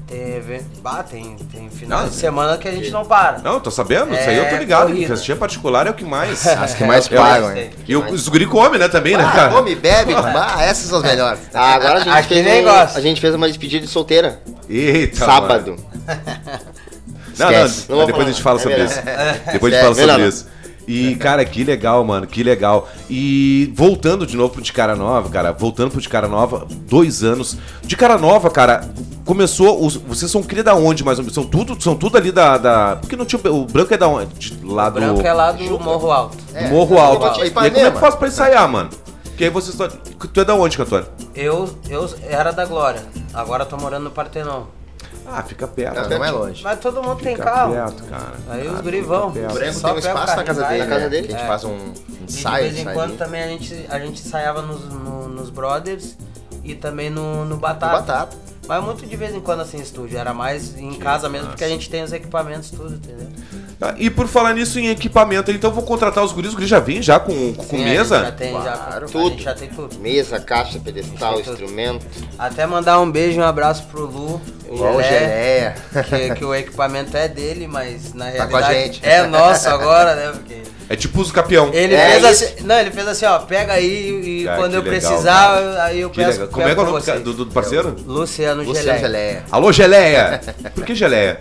[SPEAKER 2] Tem final de semana que a gente não para.
[SPEAKER 1] Não, tô sabendo, isso aí eu tô ligado.
[SPEAKER 2] corrida.
[SPEAKER 1] Festinha particular é o que mais.
[SPEAKER 3] As que mais pagam, hein?
[SPEAKER 1] E os guri comem, né, também, né, cara?
[SPEAKER 3] Come, bebe, essas são as melhores.
[SPEAKER 4] Agora a gente,
[SPEAKER 2] Aqui
[SPEAKER 4] fez
[SPEAKER 2] nem gosta.
[SPEAKER 4] a gente fez uma despedida de solteira.
[SPEAKER 1] Eita,
[SPEAKER 4] Sábado.
[SPEAKER 1] Não,
[SPEAKER 4] Esquece. Não vou
[SPEAKER 1] depois a gente fala
[SPEAKER 4] falar.
[SPEAKER 1] sobre
[SPEAKER 4] É
[SPEAKER 1] isso.
[SPEAKER 4] melhor.
[SPEAKER 1] Depois a gente fala
[SPEAKER 4] Melhor
[SPEAKER 1] sobre
[SPEAKER 4] não.
[SPEAKER 1] isso. E, cara, que legal, mano, que legal. E voltando de novo pro De Cara Nova, cara, voltando pro De Cara Nova, 2 anos. De Cara Nova, cara, começou. Vocês são cria da onde, mais ou menos? São tudo ali da. Porque não tinha. O branco é da onde? Lá
[SPEAKER 2] O branco é lá do Morro Alto.
[SPEAKER 1] do Morro Alto.
[SPEAKER 3] Ipanema.
[SPEAKER 1] E aí, como é que faz pra ensaiar, mano? Porque aí vocês. Tu é da onde, cantor?
[SPEAKER 2] Eu era da Glória, agora tô morando no Partenon.
[SPEAKER 1] Ah, fica perto.
[SPEAKER 3] Não, não é longe.
[SPEAKER 2] Mas todo mundo tem
[SPEAKER 1] Fica
[SPEAKER 2] carro.
[SPEAKER 1] perto, cara.
[SPEAKER 2] Aí os
[SPEAKER 1] Ah,
[SPEAKER 2] guri
[SPEAKER 1] fica
[SPEAKER 2] vão.
[SPEAKER 1] perto.
[SPEAKER 3] O Branco
[SPEAKER 2] Só
[SPEAKER 3] tem um
[SPEAKER 2] pega o
[SPEAKER 3] espaço na
[SPEAKER 2] carrinho,
[SPEAKER 3] casa
[SPEAKER 2] vai,
[SPEAKER 3] dele,
[SPEAKER 2] né?
[SPEAKER 4] Na casa dele.
[SPEAKER 3] Que a gente
[SPEAKER 2] É.
[SPEAKER 3] faz um
[SPEAKER 2] E de
[SPEAKER 3] ensaio.
[SPEAKER 2] vez em quando também a gente ensaiava nos Brothers e também no Batata.
[SPEAKER 3] Batata.
[SPEAKER 2] Mas muito de vez em quando assim, estúdio. Era mais em casa mesmo, porque a gente tem os equipamentos tudo, entendeu?
[SPEAKER 1] Tá, e por falar nisso em equipamento, então eu vou contratar os guris já vêm já com
[SPEAKER 2] Sim,
[SPEAKER 1] mesa?
[SPEAKER 2] A gente já tem,
[SPEAKER 3] Claro.
[SPEAKER 2] a
[SPEAKER 4] Tudo.
[SPEAKER 2] gente já tem tudo.
[SPEAKER 4] Mesa, caixa, pedestal,
[SPEAKER 2] Tem tudo.
[SPEAKER 4] instrumento.
[SPEAKER 2] Até mandar um beijo e um abraço pro Lu,
[SPEAKER 3] Igual o Geleia.
[SPEAKER 2] que o equipamento é dele, mas na
[SPEAKER 3] Tá com a
[SPEAKER 2] realidade
[SPEAKER 3] gente.
[SPEAKER 2] é nosso agora, né? Porque
[SPEAKER 1] É tipo os campeão.
[SPEAKER 2] ele
[SPEAKER 3] É
[SPEAKER 2] fez
[SPEAKER 3] isso.
[SPEAKER 2] assim, não, ele fez assim, ó, pega aí e
[SPEAKER 1] Cara,
[SPEAKER 2] quando
[SPEAKER 1] que
[SPEAKER 2] eu
[SPEAKER 1] legal,
[SPEAKER 2] precisar,
[SPEAKER 1] cara.
[SPEAKER 2] aí eu
[SPEAKER 1] Que
[SPEAKER 2] peço.
[SPEAKER 1] legal. Como é que é o nome
[SPEAKER 2] vocês.
[SPEAKER 1] do parceiro?
[SPEAKER 2] Luciano
[SPEAKER 3] Luciano
[SPEAKER 2] Geleia.
[SPEAKER 3] Geleia.
[SPEAKER 1] Alô, Geleia! Por que Geleia?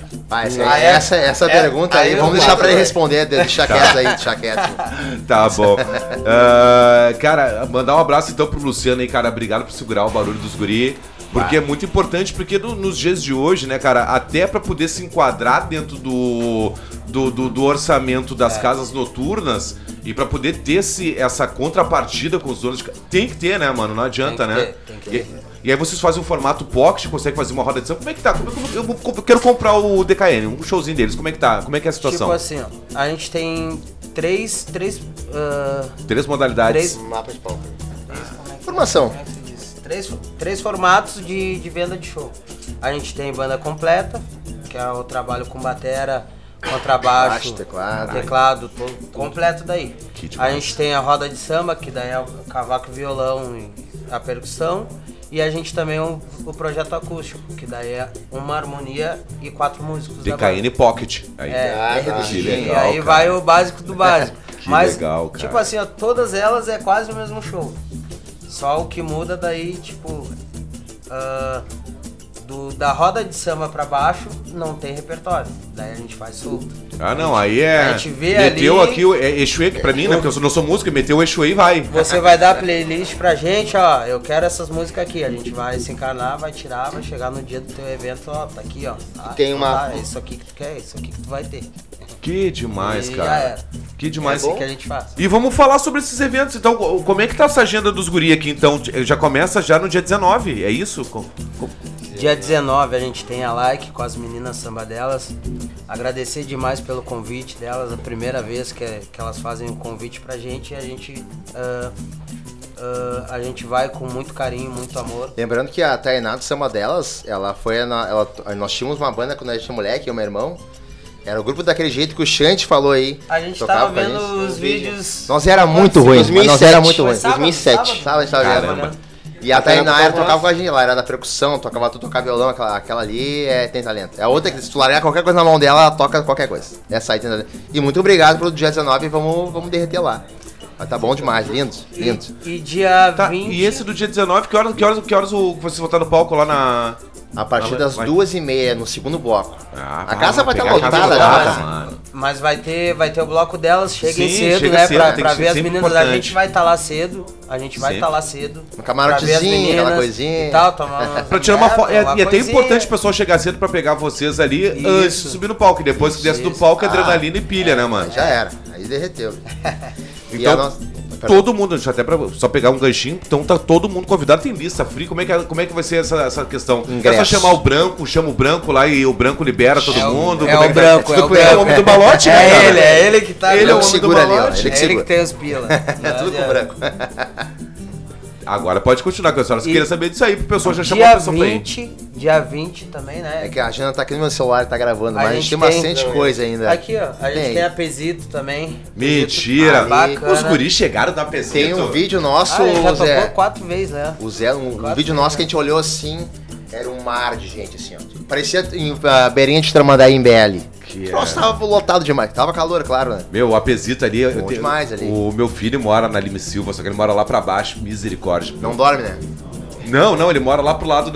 [SPEAKER 3] Essa pergunta aí,
[SPEAKER 2] aí
[SPEAKER 3] vamos
[SPEAKER 2] eu
[SPEAKER 3] deixar pra ele
[SPEAKER 2] falo,
[SPEAKER 3] responder, deixar quieto aí, deixar quieto.
[SPEAKER 1] Tá bom. Cara, mandar um abraço então pro Luciano aí, cara. Obrigado por segurar o barulho dos guri. Porque é muito importante, porque nos dias de hoje, né, cara, até pra poder se enquadrar dentro do orçamento das casas noturnas e pra poder ter essa contrapartida com os donos de casa, tem que ter, né, mano? Não adianta,
[SPEAKER 2] Tem que
[SPEAKER 1] né?
[SPEAKER 2] ter, tem que ter.
[SPEAKER 1] E aí vocês fazem um formato pocket, conseguem fazer uma roda de samba. Como é que tá? Eu quero comprar o DKN, um showzinho deles. Como é que tá? Como é que é a situação?
[SPEAKER 2] Tipo assim, ó, a gente tem três
[SPEAKER 1] 3 modalidades.
[SPEAKER 4] Mapa de palco.
[SPEAKER 3] Formação.
[SPEAKER 2] como é que se diz? Três formatos de venda de show. A gente tem banda completa, que é o trabalho com batera, contrabaixo,
[SPEAKER 3] Baixo,
[SPEAKER 2] teclado, todo completo daí.
[SPEAKER 1] Que
[SPEAKER 2] A
[SPEAKER 1] demais.
[SPEAKER 2] gente tem a roda de samba, que daí é o cavaco, violão e a percussão. E a gente também o projeto acústico, que daí é uma harmonia e 4 músicos da banda.
[SPEAKER 1] DKN Pocket. Aí.
[SPEAKER 2] É,
[SPEAKER 3] tá.
[SPEAKER 1] Que
[SPEAKER 2] e
[SPEAKER 1] legal,
[SPEAKER 2] aí
[SPEAKER 1] cara.
[SPEAKER 2] vai o básico do básico.
[SPEAKER 1] Que
[SPEAKER 2] Mas,
[SPEAKER 1] legal, cara.
[SPEAKER 2] tipo assim, ó, todas elas é quase o mesmo show. Só o que muda daí, tipo, da roda de samba pra baixo não tem repertório. Daí a gente faz solto.
[SPEAKER 1] Ah, não, aí é.
[SPEAKER 2] a gente vê
[SPEAKER 1] meteu
[SPEAKER 2] ali-
[SPEAKER 1] aqui o Exuê, que pra mim, né? Porque eu não sou música, meteu o Exuê e vai.
[SPEAKER 2] Você vai dar a playlist pra gente, ó, eu quero essas músicas aqui. A gente vai se encarnar, vai tirar, vai chegar no dia do teu evento, ó, tá aqui, ó. Tá?
[SPEAKER 4] Tem uma-
[SPEAKER 2] Tá, é isso aqui que tu quer, é isso aqui que tu vai ter.
[SPEAKER 1] Que demais,
[SPEAKER 2] E já
[SPEAKER 1] cara.
[SPEAKER 2] era.
[SPEAKER 1] Que demais.
[SPEAKER 2] É assim que a gente faz.
[SPEAKER 1] E vamos falar sobre esses eventos. Então, como é que tá essa agenda dos guri aqui? Então, já começa já no dia 19, é isso?
[SPEAKER 2] Dia 19 a gente tem a Like com as meninas samba delas. Agradecer demais pelo convite delas, a primeira vez que elas fazem um convite pra gente e a gente vai com muito carinho, muito amor.
[SPEAKER 3] Lembrando que a Tainá do samba delas, nós tínhamos uma banda quando a gente era moleque, eu e meu irmão. Era o grupo daquele jeito que o Chante falou aí.
[SPEAKER 2] A gente
[SPEAKER 3] Tocava
[SPEAKER 2] tava
[SPEAKER 3] com a
[SPEAKER 2] vendo
[SPEAKER 3] gente.
[SPEAKER 2] os vídeos.
[SPEAKER 3] Nós era muito ruim, mas nós era muito
[SPEAKER 2] Foi
[SPEAKER 3] ruim.
[SPEAKER 2] sábado,
[SPEAKER 4] 2007.
[SPEAKER 3] Sábado a gente tava
[SPEAKER 1] Caramba.
[SPEAKER 3] vendo. E a Tainá tocava com a gente, ela era da percussão, tocava tudo, tocava violão, aquela ali tem talento. A outra que se tu largar qualquer coisa na mão dela, ela toca qualquer coisa. Essa aí tem talento. E muito obrigado pelo dia 19 e vamos derreter lá. Mas tá bom demais, lindo, lindo.
[SPEAKER 2] E dia
[SPEAKER 1] Tá,
[SPEAKER 2] 20.
[SPEAKER 1] e esse do dia 19, que horas vocês vão estar no palco lá na.
[SPEAKER 3] A partir
[SPEAKER 1] Vai-
[SPEAKER 3] das
[SPEAKER 1] vai.
[SPEAKER 3] 2h30, no segundo bloco.
[SPEAKER 1] Ah,
[SPEAKER 3] A casa vai estar
[SPEAKER 1] pegar a casa
[SPEAKER 3] lotada
[SPEAKER 1] lotada,
[SPEAKER 3] já.
[SPEAKER 1] mano.
[SPEAKER 2] Mas vai ter o bloco delas, cheguem
[SPEAKER 1] Sim,
[SPEAKER 2] cedo,
[SPEAKER 1] chega
[SPEAKER 2] né?
[SPEAKER 1] cedo,
[SPEAKER 2] pra
[SPEAKER 1] tem
[SPEAKER 2] pra
[SPEAKER 1] que ser
[SPEAKER 2] ver as
[SPEAKER 1] sempre
[SPEAKER 2] meninas. A
[SPEAKER 1] importante.
[SPEAKER 2] gente vai estar lá cedo. A gente vai
[SPEAKER 1] Sempre.
[SPEAKER 2] estar lá cedo.
[SPEAKER 3] Um camarotezinho,
[SPEAKER 2] pra ver as meninas
[SPEAKER 3] aquela coisinha.
[SPEAKER 2] E tal, tomar uma,
[SPEAKER 1] Pra tirar uma foto. E é até
[SPEAKER 2] coisinha.
[SPEAKER 1] importante o pessoal chegar cedo pra pegar vocês ali
[SPEAKER 2] Isso.
[SPEAKER 1] antes de subir no palco. E depois que desce do
[SPEAKER 2] Isso.
[SPEAKER 1] palco, adrenalina e pilha, né, mano?
[SPEAKER 3] Já era, aí derreteu. E
[SPEAKER 1] Então-
[SPEAKER 3] a nossa...
[SPEAKER 1] todo mundo, deixa até pra só pegar um ganchinho, então tá todo mundo convidado, tem lista free, como é que vai ser essa questão?
[SPEAKER 3] Ingresso.
[SPEAKER 1] É só chamar o branco, chama o branco lá e o branco libera todo mundo?
[SPEAKER 2] É
[SPEAKER 1] Como
[SPEAKER 2] o
[SPEAKER 1] que
[SPEAKER 2] branco,
[SPEAKER 1] vai?
[SPEAKER 2] é o
[SPEAKER 1] Tu é o homem do malote, né, cara?
[SPEAKER 2] É ele que tá...
[SPEAKER 1] Ele é o
[SPEAKER 3] que
[SPEAKER 1] homem do
[SPEAKER 3] segura ali, ó.
[SPEAKER 1] malote.
[SPEAKER 3] Ele que
[SPEAKER 2] É ele
[SPEAKER 3] segura.
[SPEAKER 2] que tem os pila.
[SPEAKER 3] É tudo com branco.
[SPEAKER 1] Agora pode continuar, que a senhora
[SPEAKER 2] E-
[SPEAKER 1] queria saber disso aí, pro pessoal já chamar a
[SPEAKER 2] Dia
[SPEAKER 1] pessoa pra ir.
[SPEAKER 2] 20 também, né?
[SPEAKER 3] É que a agenda tá aqui no meu celular e tá gravando,
[SPEAKER 2] A
[SPEAKER 3] mas a
[SPEAKER 2] gente
[SPEAKER 3] gente tem
[SPEAKER 2] tem-
[SPEAKER 3] bastante coisa ainda.
[SPEAKER 2] Aqui, ó, a gente
[SPEAKER 3] Tem.
[SPEAKER 2] tem a Pesito também.
[SPEAKER 1] Mentira!
[SPEAKER 2] Ah, bacana.
[SPEAKER 1] Os guris chegaram da PC.
[SPEAKER 3] Tem um vídeo nosso,
[SPEAKER 2] Ah, ele já
[SPEAKER 3] Zé.
[SPEAKER 2] tocou 4 vezes, né?
[SPEAKER 3] O Zé, um
[SPEAKER 2] Quatro
[SPEAKER 3] vídeo
[SPEAKER 2] vezes,
[SPEAKER 3] nosso que a
[SPEAKER 2] né?
[SPEAKER 3] gente olhou assim, era um mar de gente, assim, ó. Parecia em beirinha de Tramandaí em BL.
[SPEAKER 1] Que
[SPEAKER 3] Nossa,
[SPEAKER 1] é-
[SPEAKER 3] tava lotado demais. Tava calor, claro, né?
[SPEAKER 1] Meu, o apesito ali,
[SPEAKER 3] Bom demais ali.
[SPEAKER 1] O meu filho mora na Lime Silva, só que ele mora lá pra baixo, misericórdia.
[SPEAKER 3] Não dorme, né?
[SPEAKER 1] Não, ele mora lá pro lado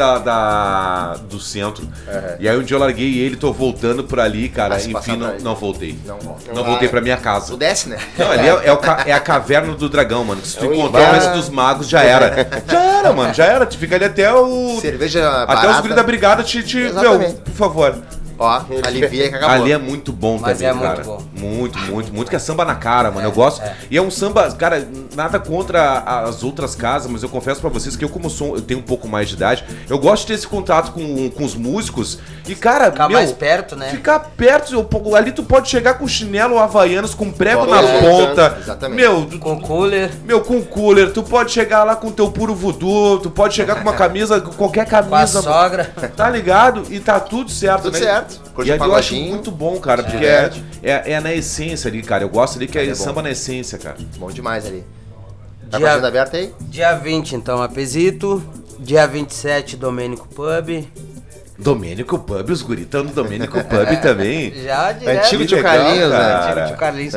[SPEAKER 1] do centro. E aí um dia eu larguei ele, tô voltando por ali, cara.
[SPEAKER 3] Vai se passar
[SPEAKER 1] Enfim,
[SPEAKER 3] pra ali.
[SPEAKER 1] não voltei.
[SPEAKER 3] Não volta.
[SPEAKER 1] Não voltei pra minha casa.
[SPEAKER 3] Tu desce, né?
[SPEAKER 1] Não, ali é a caverna do dragão, mano. Se tu
[SPEAKER 4] o
[SPEAKER 1] encontrar
[SPEAKER 3] Ibar.
[SPEAKER 1] o resto dos magos, já era. Já era, mano, já era. Tu fica ali até o.
[SPEAKER 3] Cerveja
[SPEAKER 1] Até
[SPEAKER 3] barata.
[SPEAKER 1] os guris da brigada meu,
[SPEAKER 3] Exatamente.
[SPEAKER 1] por favor.
[SPEAKER 3] Ó, alivia que acabou.
[SPEAKER 1] Ali é muito bom
[SPEAKER 2] Mas
[SPEAKER 1] também,
[SPEAKER 2] é muito
[SPEAKER 1] cara.
[SPEAKER 2] bom.
[SPEAKER 1] Muito, que é samba na cara, mano. Eu gosto. E é um samba, cara, nada contra as outras casas, mas eu confesso pra vocês que eu, como eu tenho um pouco mais de idade, eu gosto de ter esse contato com os músicos. E, cara,
[SPEAKER 2] Ficar mais perto, né?
[SPEAKER 1] Ficar perto, ali tu pode chegar com chinelo havaianos, com prego na
[SPEAKER 3] É,
[SPEAKER 1] ponta.
[SPEAKER 3] exatamente.
[SPEAKER 2] Com cooler,
[SPEAKER 1] Com cooler, tu pode chegar lá com teu puro voodoo, tu pode chegar com uma camisa, qualquer
[SPEAKER 2] com a
[SPEAKER 1] camisa.
[SPEAKER 2] sogra.
[SPEAKER 1] Tá ligado? E tá tudo certo,
[SPEAKER 3] Tudo
[SPEAKER 1] né?
[SPEAKER 3] certo.
[SPEAKER 1] E
[SPEAKER 3] Curte
[SPEAKER 1] ali
[SPEAKER 3] um
[SPEAKER 1] eu acho
[SPEAKER 3] pagodinho.
[SPEAKER 1] muito bom, cara, porque
[SPEAKER 3] verdade.
[SPEAKER 1] é na essência ali, cara. Eu gosto ali que é
[SPEAKER 3] É bom.
[SPEAKER 1] samba na essência, cara.
[SPEAKER 3] Bom demais ali. Tá com
[SPEAKER 2] Dia-
[SPEAKER 3] a agenda aberta aí?
[SPEAKER 2] Dia 20, então, Apesito. Dia 27, Domênico Pub.
[SPEAKER 1] Domênico Pub, os guris estão no Domênico Pub também.
[SPEAKER 2] Já direto.
[SPEAKER 3] Antigo
[SPEAKER 1] Que
[SPEAKER 3] tio
[SPEAKER 1] legal,
[SPEAKER 3] Carlinhos, né?
[SPEAKER 1] cara.
[SPEAKER 2] Antigo tio Carlinhos.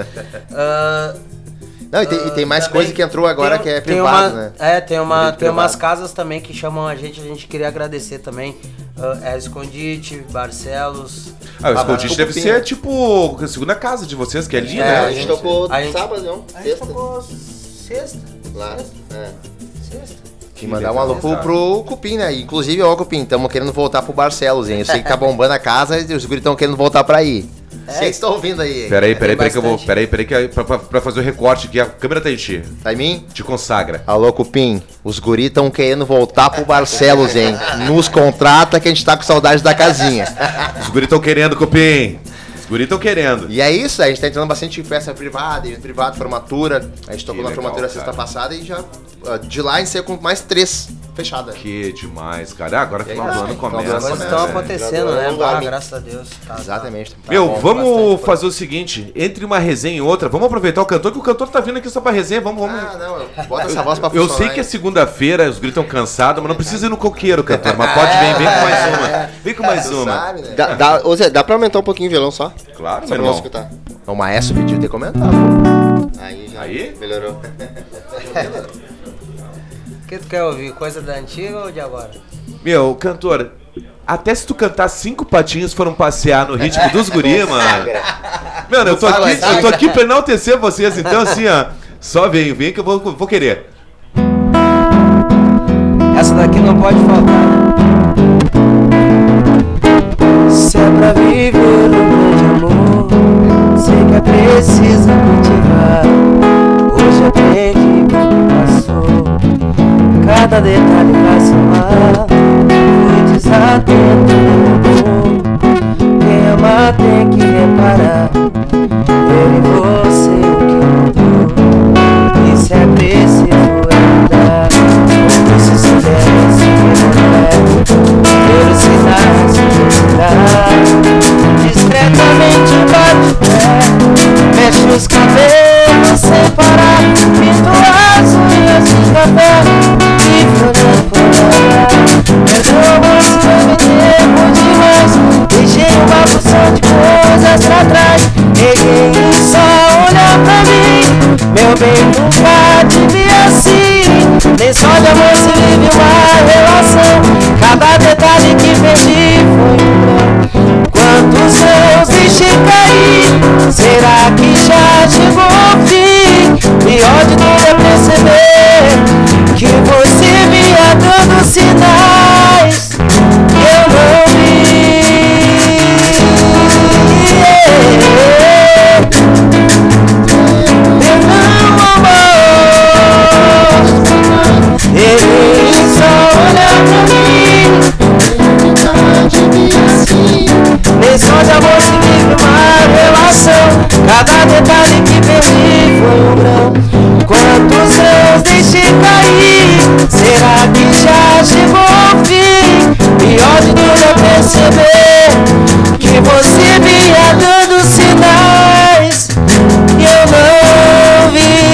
[SPEAKER 2] Ah,
[SPEAKER 3] Não, e tem mais
[SPEAKER 2] também
[SPEAKER 3] coisa que entrou agora que é
[SPEAKER 2] tem
[SPEAKER 3] privado,
[SPEAKER 2] uma-
[SPEAKER 3] né?
[SPEAKER 2] Tem
[SPEAKER 3] Privado.
[SPEAKER 2] umas casas também que chamam a gente queria agradecer também. É Escondite, Barcelos.
[SPEAKER 1] Ah, o Escondite
[SPEAKER 3] Cupim,
[SPEAKER 1] deve
[SPEAKER 3] né?
[SPEAKER 1] ser tipo a segunda casa de vocês, que é ali,
[SPEAKER 2] É,
[SPEAKER 1] né?
[SPEAKER 4] A gente tocou
[SPEAKER 2] a gente-
[SPEAKER 4] sábado, não?
[SPEAKER 2] A gente
[SPEAKER 4] Sexta.
[SPEAKER 2] tocou sexta.
[SPEAKER 4] Lá. É.
[SPEAKER 2] Sexta.
[SPEAKER 3] E mandar um alô
[SPEAKER 1] legal.
[SPEAKER 3] pro Cupim, né? Inclusive, ó, Cupim, estamos querendo voltar pro Barcelos, hein? Eu sei que tá bombando a casa e os guris estão querendo voltar pra aí. Sei que estão ouvindo aí.
[SPEAKER 1] Peraí,
[SPEAKER 2] Tem
[SPEAKER 1] que eu vou.
[SPEAKER 2] bastante.
[SPEAKER 1] Peraí, que pra fazer o recorte aqui, a câmera tá em ti.
[SPEAKER 3] Tá em mim?
[SPEAKER 1] Te consagra.
[SPEAKER 3] Alô, Cupim, os guris estão querendo voltar pro Barcelos, hein? Nos contrata que a gente tá com saudade da casinha.
[SPEAKER 1] Os guris estão querendo, Cupim. Os guris estão querendo.
[SPEAKER 3] E é isso, a gente tá entrando bastante em festa privada, evento privado, formatura. A gente tocou
[SPEAKER 1] Que
[SPEAKER 3] na
[SPEAKER 1] legal,
[SPEAKER 3] formatura
[SPEAKER 1] cara.
[SPEAKER 3] sexta passada e já de lá a gente saiu com mais 3 fechadas.
[SPEAKER 1] Que demais, cara. Agora final do ano
[SPEAKER 3] final do
[SPEAKER 1] começa.
[SPEAKER 3] ano
[SPEAKER 2] As coisas
[SPEAKER 3] começa,
[SPEAKER 2] estão
[SPEAKER 3] é.
[SPEAKER 2] acontecendo, né?
[SPEAKER 4] Não dorme.
[SPEAKER 2] Graças a Deus. Tá,
[SPEAKER 3] Exatamente.
[SPEAKER 2] tá
[SPEAKER 1] Meu,
[SPEAKER 2] bom,
[SPEAKER 1] vamos
[SPEAKER 2] bastante
[SPEAKER 1] fazer o seguinte, entre uma resenha e outra, vamos aproveitar o cantor, que o cantor tá vindo aqui só pra resenha, vamos.
[SPEAKER 3] Ah, não, bota essa voz pra
[SPEAKER 1] Eu
[SPEAKER 3] funcionar.
[SPEAKER 1] sei que é
[SPEAKER 3] hein?
[SPEAKER 1] segunda-feira, os gritos estão cansados, mas não precisa ir no coqueiro, cantor, mas pode vem com mais uma. Vem com mais
[SPEAKER 3] Tu
[SPEAKER 1] uma.
[SPEAKER 3] sabe, né?
[SPEAKER 4] Ô Zé, dá pra aumentar um pouquinho o violão só?
[SPEAKER 1] Claro,
[SPEAKER 4] Só
[SPEAKER 1] meu
[SPEAKER 4] pra nós
[SPEAKER 1] irmão.
[SPEAKER 4] escutar.
[SPEAKER 3] O maestro pediu ter comentado. Pô.
[SPEAKER 4] Aí já
[SPEAKER 1] Aí?
[SPEAKER 4] melhorou.
[SPEAKER 2] O que tu quer ouvir? Coisa da antiga ou de agora?
[SPEAKER 1] Meu, cantor, até se tu cantar 5 patinhos foram passear no ritmo dos guri, mano. Mano, eu tô aqui pra enaltecer vocês, então assim, ó, só vem que eu vou querer.
[SPEAKER 2] Essa daqui não pode faltar. Se é pra viver um grande amor, sei que é preciso cultivar. Hoje aprendi o que passou, cada detalhe vai somar. Fui desatento no amor, quem ama tem que reparar. Eu e você o que mudou, e se é preciso andar. Como se soubesse que não é, pelos sinais de cuidar. Discretamente bate o pé, mexe os cabelos sem parar, pinto as unhas de café e olhando por olhar. Perdoa se eu me devo demais, deixei uma porção de coisas pra trás. Errei em só olhar pra mim, meu bem, nunca devia assim. Nem só de amor se vive uma relação, cada detalhe que perdi foi um grão. Quantos eu deixei cair, será que já chegou o fim? Pior de tudo é perceber que você vinha dando sinais que eu não vi. Eu não amo. onde amor se vive uma relação. Cada detalhe que perdi foi um grão. Quantos grãos deixei cair? Será que já chegou o fim? Pior de tudo é perceber que você vinha dando sinais e eu não vi.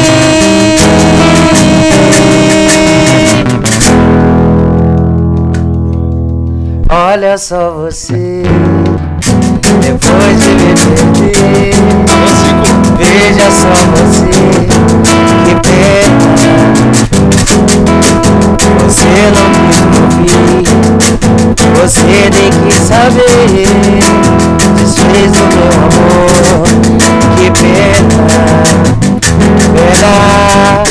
[SPEAKER 2] Olha só você, depois de me perder. Veja só você, que pena. Você não quis me ouvir, você nem quis saber. Desfez o meu amor, que pena, pena.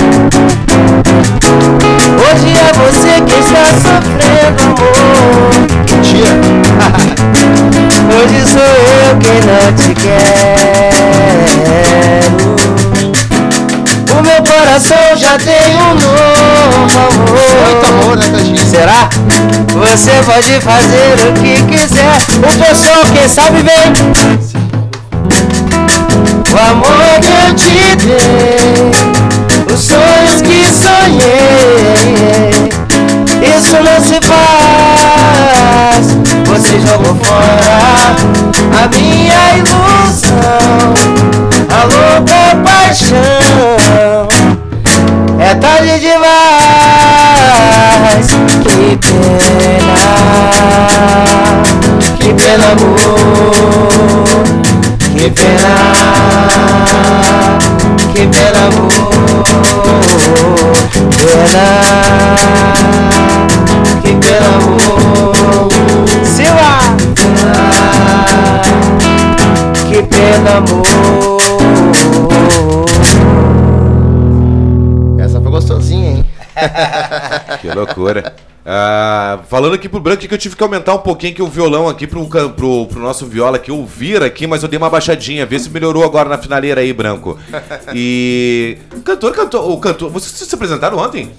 [SPEAKER 2] Hoje é você que está sofrendo, amor. Hoje sou eu quem não te quero. O meu coração já tem um novo amor.
[SPEAKER 3] Muito amor, né, Tadinho?
[SPEAKER 2] Será? Você pode fazer o que quiser. O pessoal, quem sabe, vem. O amor que eu te dei, os sonhos que sonhei, isso não se faz. Você jogou fora a minha ilusão, a louca paixão. É tarde demais. Que pena, amor. Que pena, que pena, amor. Pena, que pena, amor. Silva, que pena, amor.
[SPEAKER 3] Essa foi gostosinha, hein?
[SPEAKER 1] Que loucura. Falando aqui pro Branco que eu tive que aumentar um pouquinho aqui o violão aqui pro nosso viola aqui, ouvir aqui, mas eu dei uma baixadinha, vê se melhorou agora na finaleira aí, Branco. E o cantor, vocês se apresentaram ontem?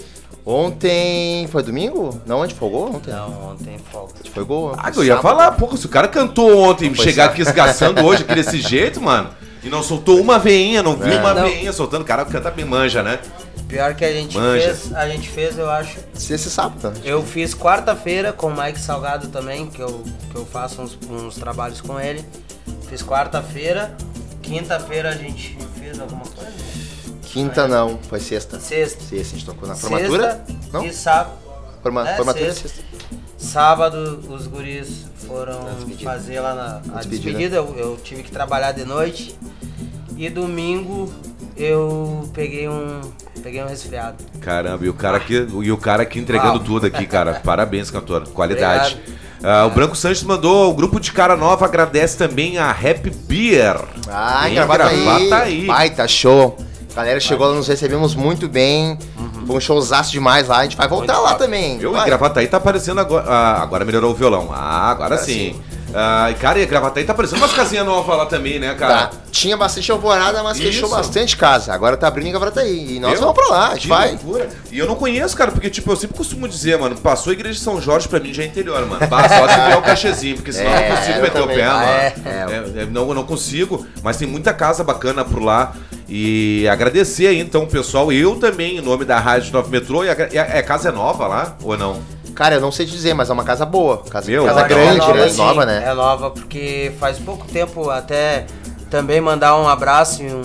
[SPEAKER 3] Ontem, foi domingo? Não, a gente folgou ontem?
[SPEAKER 2] Não, ontem folga.
[SPEAKER 3] A gente folgou ontem.
[SPEAKER 1] Eu ia falar, pô, se o cara cantou ontem, chegar aqui esgaçando hoje aqui desse jeito, mano, e não soltou uma veinha, não viu uma veinha soltando, o cara canta bem manja, né?
[SPEAKER 2] Pior que a gente fez, eu acho.
[SPEAKER 3] Esse sábado.
[SPEAKER 2] Eu fiz quarta-feira com o Mike Salgado também, que eu faço uns trabalhos com ele. Fiz quarta-feira, quinta-feira a gente fez alguma coisa?
[SPEAKER 3] Quinta não, foi sexta.
[SPEAKER 2] Sexta.
[SPEAKER 3] Sexta, a gente tocou na formatura. Não?
[SPEAKER 2] E sábado.
[SPEAKER 3] Formatura
[SPEAKER 2] sexta.
[SPEAKER 3] sexta.
[SPEAKER 2] Sábado os guris foram fazer lá a despedida. Eu tive que trabalhar de noite. E domingo eu peguei um resfriado.
[SPEAKER 1] Caramba, e o cara aqui entregando tudo aqui, cara. Parabéns, cantor. Qualidade. O Branco Sanches mandou, o grupo de Cara Nova agradece também a Happy Beer.
[SPEAKER 3] Em Gravataí. Baita show. Galera chegou lá, nos recebemos muito bem. Foi um showzaço demais lá. A gente vai voltar lá também.
[SPEAKER 1] Em Gravataí tá aparecendo agora. Agora melhorou o violão. Agora sim. Cara, e Gravataí tá aparecendo umas casinhas novas lá também, né, cara?
[SPEAKER 3] Tá. Tinha bastante alvorada, mas fechou bastante casa. Agora tá abrindo em Gravataí. E nós vamos pra lá, a gente vai.
[SPEAKER 1] Loucura. E eu não conheço, cara, porque, tipo, eu sempre costumo dizer, mano, passou a igreja de São Jorge pra mim já é interior, mano. Só se vier o cachezinho, porque senão eu não consigo meter o pé, mano. Não consigo, mas tem muita casa bacana por lá. E agradecer aí, então, pessoal. Eu também, em nome da Rádio 9 Metrô. E a casa é nova lá, ou não?
[SPEAKER 3] Cara, eu não sei te dizer, mas é uma casa boa. Casa
[SPEAKER 1] grande,
[SPEAKER 3] né? Nova, né?
[SPEAKER 2] É nova, porque faz pouco tempo até também mandar um abraço e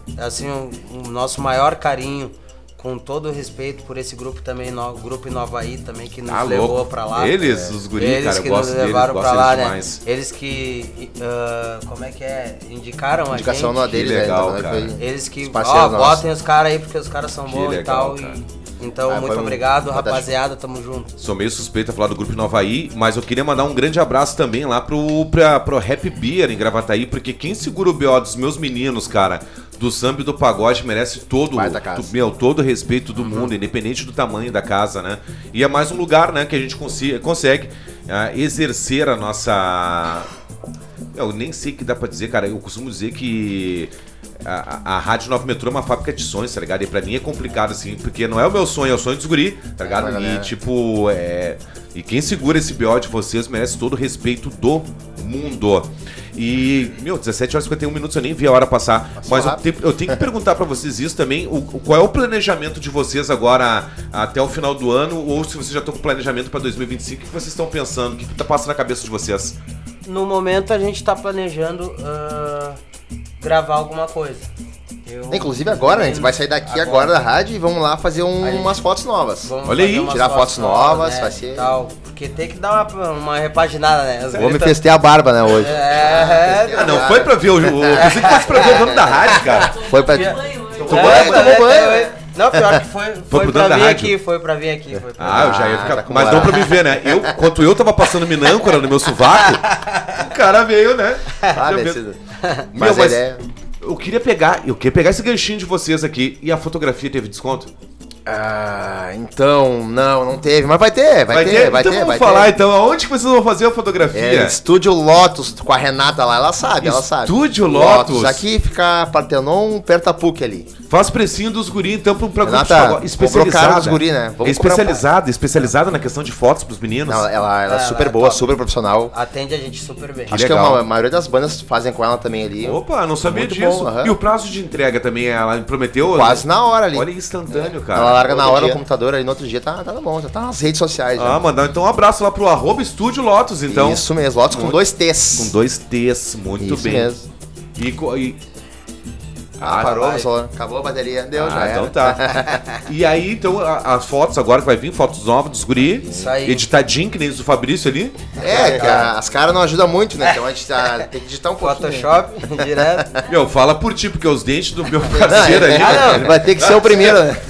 [SPEAKER 2] um nosso maior carinho, com todo o respeito por esse grupo também, Grupo Inovaí também, que nos levou pra lá.
[SPEAKER 1] Eles, os guris, cara, eu gosto deles,
[SPEAKER 2] levaram pra lá, né?
[SPEAKER 1] Demais.
[SPEAKER 2] Eles que, como é que é? Indicaram
[SPEAKER 3] Indicação
[SPEAKER 2] a gente.
[SPEAKER 3] No deles,
[SPEAKER 1] legal,
[SPEAKER 3] né?
[SPEAKER 1] cara.
[SPEAKER 2] Eles que, botem os caras aí, porque os caras são bons
[SPEAKER 1] legal,
[SPEAKER 2] e tal. Então, muito obrigado, rapaziada, tamo junto.
[SPEAKER 1] Sou meio suspeito a falar do Grupo Inovaí, mas eu queria mandar um grande abraço também lá pro Happy Beer em Gravataí, porque quem segura o BO dos meus meninos, cara, do samba e do pagode, merece todo o respeito do mundo, independente do tamanho da casa, né? E é mais um lugar, né, que a gente consegue exercer a nossa Eu nem sei o que dá pra dizer, cara. Eu costumo dizer que a Rádio 9 Metrô é uma fábrica de sonhos, tá ligado? E pra mim é complicado, assim, porque não é o meu sonho, é o sonho dos guri, tá ligado? E, tipo, e quem segura esse BO de vocês merece todo o respeito do mundo. E, 17 horas e 51 minutos, eu nem vi a hora passar. Mas eu tenho que perguntar pra vocês isso também. Qual é o planejamento de vocês agora até o final do ano? Ou se vocês já estão com planejamento pra 2025, o que vocês estão pensando? O que tá passando na cabeça de vocês?
[SPEAKER 2] No momento a gente tá planejando gravar alguma coisa.
[SPEAKER 3] Inclusive agora, a gente vai sair daqui agora da rádio e vamos lá fazer umas fotos novas.
[SPEAKER 1] Olha aí,
[SPEAKER 3] tirar fotos novas,
[SPEAKER 2] né,
[SPEAKER 3] vai ser...
[SPEAKER 2] Tal, porque tem que dar uma repaginada, né?
[SPEAKER 3] Vou me festear a barba, né, hoje.
[SPEAKER 1] Não foi pra ver eu pensei que fosse pra ver o dono da rádio, cara.
[SPEAKER 3] Foi pra...
[SPEAKER 2] Tomou banho. Não, pior que foi pra vir aqui, foi pra vir aqui.
[SPEAKER 1] Eu já ia ficar... Mas não pra me ver, né? Enquanto eu tava passando minâncora no meu sovaco, o cara veio, né?
[SPEAKER 3] Mas a ideia...
[SPEAKER 1] Eu queria pegar esse ganchinho de vocês aqui. E a fotografia teve desconto?
[SPEAKER 3] Então, não teve, mas vai ter.
[SPEAKER 1] Então vamos falar, então, aonde que vocês vão fazer a fotografia?
[SPEAKER 3] Estúdio Lotus, com a Renata lá, ela sabe.
[SPEAKER 1] Estúdio Lotus?
[SPEAKER 3] Aqui fica Partenon, perto da PUC ali.
[SPEAKER 1] Faz precinho dos guri, então, pra
[SPEAKER 3] Renata,
[SPEAKER 1] especializada.
[SPEAKER 3] Dos guri, né?
[SPEAKER 1] Especializada na questão de fotos pros meninos.
[SPEAKER 3] Não, ela é super boa, super profissional.
[SPEAKER 2] Atende a gente super bem.
[SPEAKER 3] Acho que a maioria das bandas fazem com ela também ali.
[SPEAKER 1] Opa, não sabia disso. E o prazo de entrega também, ela prometeu?
[SPEAKER 3] Quase na hora ali.
[SPEAKER 1] Olha, instantâneo, cara.
[SPEAKER 3] Ela larga na hora no computador, aí no outro dia tá bom, já tá nas redes sociais.
[SPEAKER 1] Mandar então um abraço lá pro @Estúdio Lotus, então.
[SPEAKER 3] Isso mesmo, Lotus com 2 T's.
[SPEAKER 1] Com 2 T's, muito bem.
[SPEAKER 3] Isso mesmo. Parou, acabou a bateria, deu, já
[SPEAKER 1] então tá. E aí, então, as fotos agora que vai vir, fotos novas dos guri.
[SPEAKER 2] Isso aí.
[SPEAKER 1] Editadinho, que nem os do Fabrício ali.
[SPEAKER 3] As caras não ajudam muito, né? Então a gente tem que digitar um pouquinho.
[SPEAKER 2] Photoshop, direto.
[SPEAKER 1] Fala por ti, porque os dentes do meu parceiro ali...
[SPEAKER 3] Ele vai ter que ser o primeiro, né?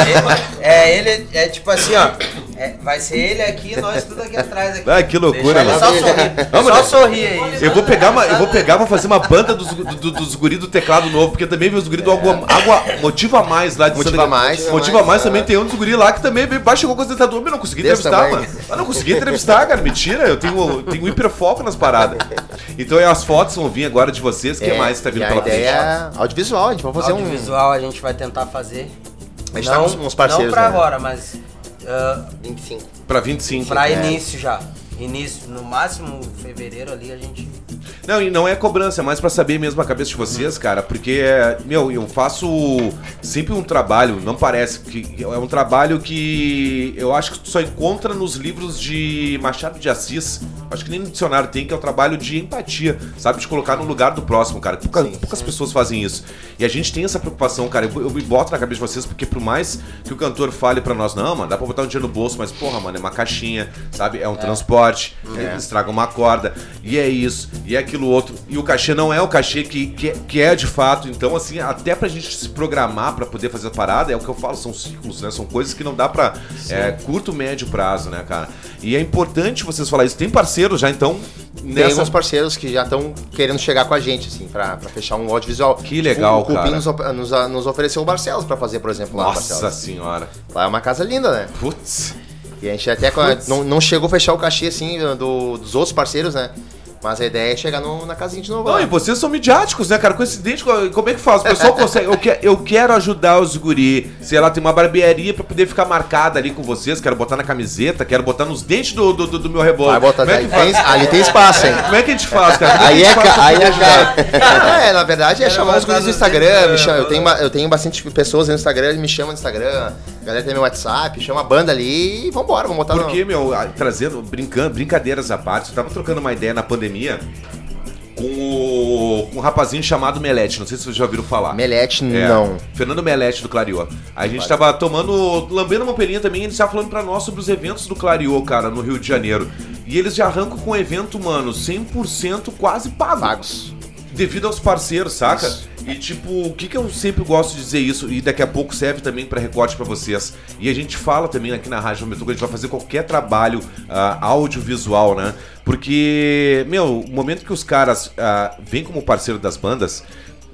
[SPEAKER 2] Ele é tipo assim, ó. Vai ser ele aqui e nós tudo aqui atrás. Aqui.
[SPEAKER 1] Que loucura,
[SPEAKER 2] mano. Só sorrir aí.
[SPEAKER 1] Eu vou pegar, vou fazer uma banda dos guri do teclado novo, porque também vem os guri do Água Motiva Mais lá de
[SPEAKER 3] Motiva Mais.
[SPEAKER 1] Motiva Mais também tem um dos guri lá que também chegou com o apresentador, mas não consegui entrevistar, mano. Não consegui entrevistar, cara. Mentira, eu tenho hiperfoco nas paradas. Então as fotos vão vir agora de vocês, o que mais tá vindo pela frente?
[SPEAKER 3] A ideia é audiovisual, a gente vai fazer
[SPEAKER 2] audiovisual a gente vai tentar fazer.
[SPEAKER 3] A gente tá com uns parceiros,
[SPEAKER 2] não pra agora, mas...
[SPEAKER 3] 25.
[SPEAKER 1] Pra 25.
[SPEAKER 2] Pra início já. Início, no máximo fevereiro ali a gente...
[SPEAKER 1] Não, e não é cobrança, é mais pra saber mesmo a cabeça de vocês, cara, porque, eu faço sempre um trabalho, não parece, que é um trabalho que eu acho que tu só encontra nos livros de Machado de Assis, acho que nem no dicionário tem, que é o trabalho de empatia, sabe, de colocar no lugar do próximo, cara, poucas pessoas fazem isso, e a gente tem essa preocupação, cara, eu me boto na cabeça de vocês, porque por mais que o cantor fale pra nós, não, mano, dá pra botar um dinheiro no bolso, mas porra, mano, é uma caixinha, sabe, é um transporte, estraga uma corda, e é isso, e é aquilo outro, e o cachê não é o cachê que é de fato, então assim, até pra gente se programar pra poder fazer a parada, é o que eu falo, são ciclos, né, são coisas que não dá pra curto, médio prazo, né, cara, e é importante vocês falar isso, tem parceiros já, então...
[SPEAKER 3] Tem alguns parceiros que já estão querendo chegar com a gente, assim, pra fechar um audiovisual.
[SPEAKER 1] Que legal,
[SPEAKER 3] cara. O Cupim nos ofereceu o Barcelos pra fazer, por exemplo, lá no Barcelos.
[SPEAKER 1] Nossa senhora.
[SPEAKER 3] Lá é uma casa linda, né?
[SPEAKER 1] Putz.
[SPEAKER 3] E a gente até não chegou a fechar o cachê, assim, dos outros parceiros, né? Mas a ideia é chegar na casinha de novo.
[SPEAKER 1] Não, e vocês são midiáticos, né, cara? Coincidente, como é que faz? O pessoal consegue. Eu quero ajudar os guri. Sei lá, tem uma barbearia pra poder ficar marcada ali com vocês. Quero botar na camiseta, quero botar nos dentes do meu revólver.
[SPEAKER 3] Vai botar, ali tem espaço, hein?
[SPEAKER 1] Como é que a gente faz, cara?
[SPEAKER 3] Aí na verdade, é chamar os guris no Instagram. Eu tenho bastante pessoas no Instagram, eles me chamam no Instagram. A galera tem meu WhatsApp, chama a banda ali e vambora, vamos botar
[SPEAKER 1] Porque, brincadeiras à parte, eu tava trocando uma ideia na pandemia com um rapazinho chamado Melete, não sei se vocês já ouviram falar.
[SPEAKER 3] Melete, não.
[SPEAKER 1] Fernando Melete do Clariô. A gente tava lambendo uma pelinha também, e eles estavam falando pra nós sobre os eventos do Clariô, cara, no Rio de Janeiro. E eles já arrancam com o evento, mano, 100% quase pagos. Devido aos parceiros, saca? Isso. E tipo, o que eu sempre gosto de dizer isso, e daqui a pouco serve também pra recorte pra vocês. E a gente fala também aqui na Rádio 9 Metrô que a gente vai fazer qualquer trabalho audiovisual, né? Porque, o momento que os caras vêm como parceiro das bandas,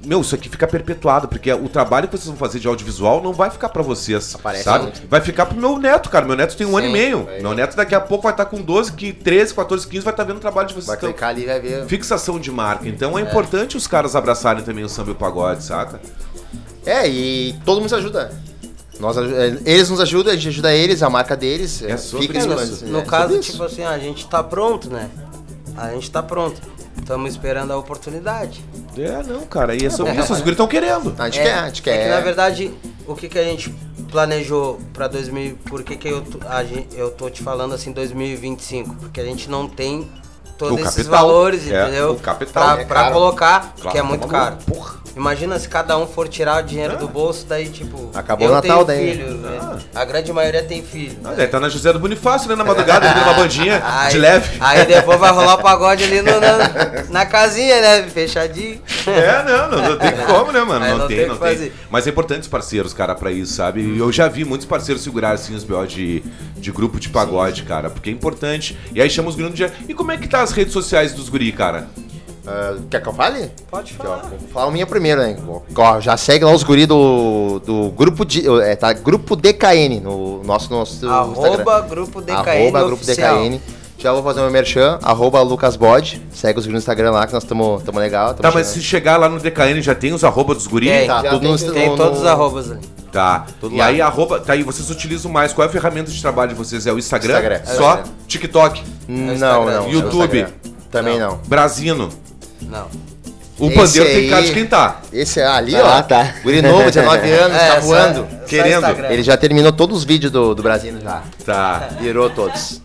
[SPEAKER 1] meu, isso aqui fica perpetuado, porque o trabalho que vocês vão fazer de audiovisual não vai ficar pra vocês, sabe? Vai ficar pro meu neto, cara. Meu neto tem 1 ano e meio. Meu neto daqui a pouco vai estar com 12, 13, 14, 15, vai estar vendo o trabalho de vocês.
[SPEAKER 3] Vai clicar ali e vai ver.
[SPEAKER 1] Fixação de marca. Então é importante os caras abraçarem também o samba e o pagode, saca?
[SPEAKER 3] E todo mundo se ajuda. Eles nos ajudam, a gente ajuda eles, a marca deles.
[SPEAKER 1] Sobre isso.
[SPEAKER 2] No caso, tipo assim, a gente tá pronto, né? A gente tá pronto. Estamos esperando a oportunidade.
[SPEAKER 1] Não, cara, e é sobre isso, os guris estão querendo.
[SPEAKER 3] A gente quer.
[SPEAKER 2] É que, na verdade, o que a gente planejou pra 2000... Por que eu tô te falando assim, 2025? Porque a gente não tem todos esses valores, entendeu?
[SPEAKER 1] O capital.
[SPEAKER 2] Pra colocar,
[SPEAKER 1] claro,
[SPEAKER 2] que é muito caro.
[SPEAKER 1] Porra.
[SPEAKER 2] Imagina se cada um for tirar o dinheiro do bolso, daí tipo...
[SPEAKER 3] Acabou o Natal daí.
[SPEAKER 2] Filho, a grande maioria tem filho.
[SPEAKER 1] Né? Tá na José do Bonifácio, né? Na madrugada, vira uma bandinha de leve.
[SPEAKER 2] Aí depois vai rolar o pagode ali na casinha, né? Fechadinho.
[SPEAKER 1] Não tem como, né, mano?
[SPEAKER 2] Aí
[SPEAKER 1] Não tem.
[SPEAKER 2] fazer.
[SPEAKER 1] Mas é importante os parceiros, cara, pra isso, sabe? E eu já vi muitos parceiros segurar, assim, os B.O. de grupo de pagode, cara, porque é importante. E aí chama os guris no dia. E como é que tá as redes sociais dos guri, cara?
[SPEAKER 3] Quer que eu fale?
[SPEAKER 2] Pode falar.
[SPEAKER 3] Vou falar a minha primeiro, né? Já segue lá os guri do grupo tá Grupo DKN no nosso Instagram.
[SPEAKER 2] Grupo DKN
[SPEAKER 3] Grupo DKN. Já vou fazer meu merchan, @LucasBod. Segue os guris no Instagram lá que nós estamos legal.
[SPEAKER 1] Tá, mas se chegar lá no DKN já tem os arroba dos guri?
[SPEAKER 2] Tem,
[SPEAKER 3] tá,
[SPEAKER 2] tem todos os arrobas ali.
[SPEAKER 1] Tá.
[SPEAKER 3] Tudo
[SPEAKER 1] e
[SPEAKER 3] lá.
[SPEAKER 1] aí tá aí, vocês utilizam mais. Qual é a ferramenta de trabalho de vocês? É o Instagram?
[SPEAKER 3] Só?
[SPEAKER 1] TikTok?
[SPEAKER 3] Não.
[SPEAKER 1] YouTube?
[SPEAKER 3] Também não.
[SPEAKER 1] Brasino?
[SPEAKER 2] Não.
[SPEAKER 1] O pandeiro tem cara de quem tá.
[SPEAKER 3] Esse ali, ó.
[SPEAKER 4] Tá.
[SPEAKER 3] Guri novo, 19 anos, tá voando.
[SPEAKER 2] Só
[SPEAKER 1] querendo.
[SPEAKER 2] Instagram.
[SPEAKER 3] Ele já terminou todos os vídeos do Brasil já.
[SPEAKER 1] Tá.
[SPEAKER 3] Virou todos.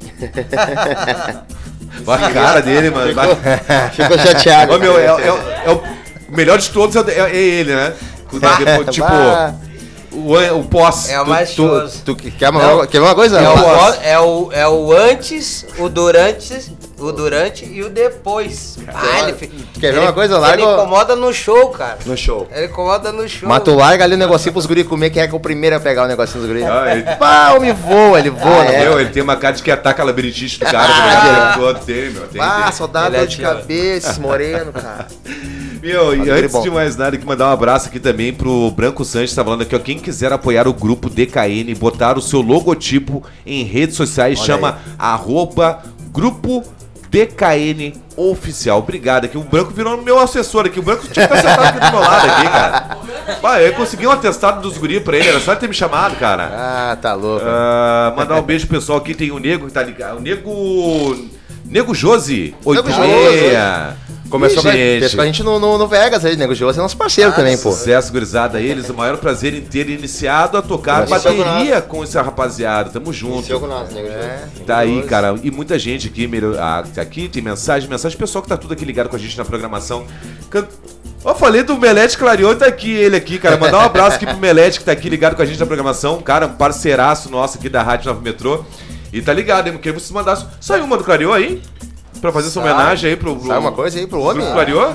[SPEAKER 1] Olha a cara dele, mano.
[SPEAKER 4] Ficou chateado.
[SPEAKER 1] Ô, meu, o melhor de todos é ele, né? Depois, tipo, o pós.
[SPEAKER 2] É o mais shows.
[SPEAKER 3] Tu quer uma coisa?
[SPEAKER 2] É o antes, o durante e o depois.
[SPEAKER 3] Quer ver uma coisa? Larga.
[SPEAKER 2] Ele incomoda no show, cara.
[SPEAKER 3] No show.
[SPEAKER 2] Ele incomoda no show.
[SPEAKER 3] Mas tu larga ali o negocinho pros guri comer, quem é que é o primeiro a pegar o negocinho dos guri?
[SPEAKER 1] Ele
[SPEAKER 3] voa, ele voa.
[SPEAKER 1] Meu, ele tem uma cara de que ataca a labirintite do cara. Tem.
[SPEAKER 3] Só dá dor de cabeça, esse moreno, cara.
[SPEAKER 1] Meu, e antes de mais nada, que mandar um abraço aqui também pro Branco Sanches, tá falando aqui, ó. Quem quiser apoiar o grupo DKN, botar o seu logotipo em redes sociais, chama @Grupo DKN Oficial. Obrigado aqui. O Branco virou meu assessor aqui. O Branco tinha que estar sentado aqui do meu lado aqui, cara. Eu consegui um atestado dos guri pra ele. Era só ele ter me chamado, cara.
[SPEAKER 3] Ah, tá louco.
[SPEAKER 1] Mandar um beijo pro pessoal aqui. Tem o Nego que tá ligado. O Nego Josi. 86.
[SPEAKER 3] Começou com a gente no Vegas aí, Nego Josi é nosso parceiro também, pô.
[SPEAKER 1] Sucesso, gurizada. Eles, o maior prazer em ter iniciado a tocar bateria com essa rapaziada. Tamo junto. Tá aí, cara. E muita gente aqui tem mensagem pessoal que tá tudo aqui ligado com a gente na programação. Eu falei do Melete Clarion, tá aqui ele aqui, cara. Mandar um abraço aqui pro Melete que tá aqui ligado com a gente na programação. Cara, um parceiraço nosso aqui da Rádio Nova Metrô. E tá ligado, hein? Porque vocês mandassem. Saiu uma do Clarion aí? Pra fazer essa homenagem aí pro.
[SPEAKER 3] Sai uma coisa aí pro homem.
[SPEAKER 1] Clarion?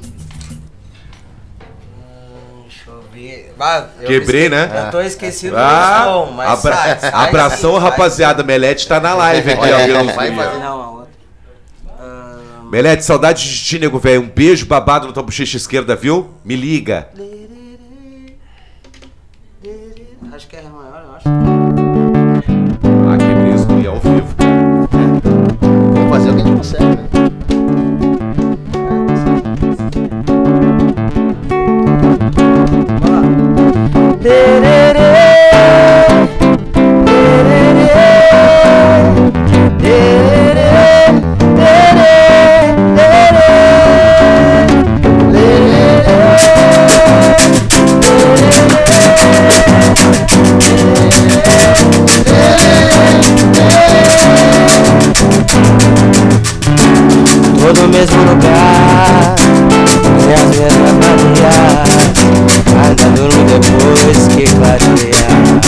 [SPEAKER 2] Deixa eu ver.
[SPEAKER 1] Quebrei, né?
[SPEAKER 2] Eu tô esquecido do som, mas sai
[SPEAKER 1] abração, rapaziada. Melete tá na live aqui, ó.
[SPEAKER 2] Vai fazer. Não, a outra.
[SPEAKER 1] Melete, saudade de ti, nego velho. Um beijo babado na tua bochecha esquerda, viu? Me liga.
[SPEAKER 2] Acho que é maior, eu acho.
[SPEAKER 1] Quebrei isso e ao vivo.
[SPEAKER 3] Vamos fazer o que a gente consegue, né?
[SPEAKER 2] Todo mesmo lugar, e as mesmas manias, andando no depois que clareia.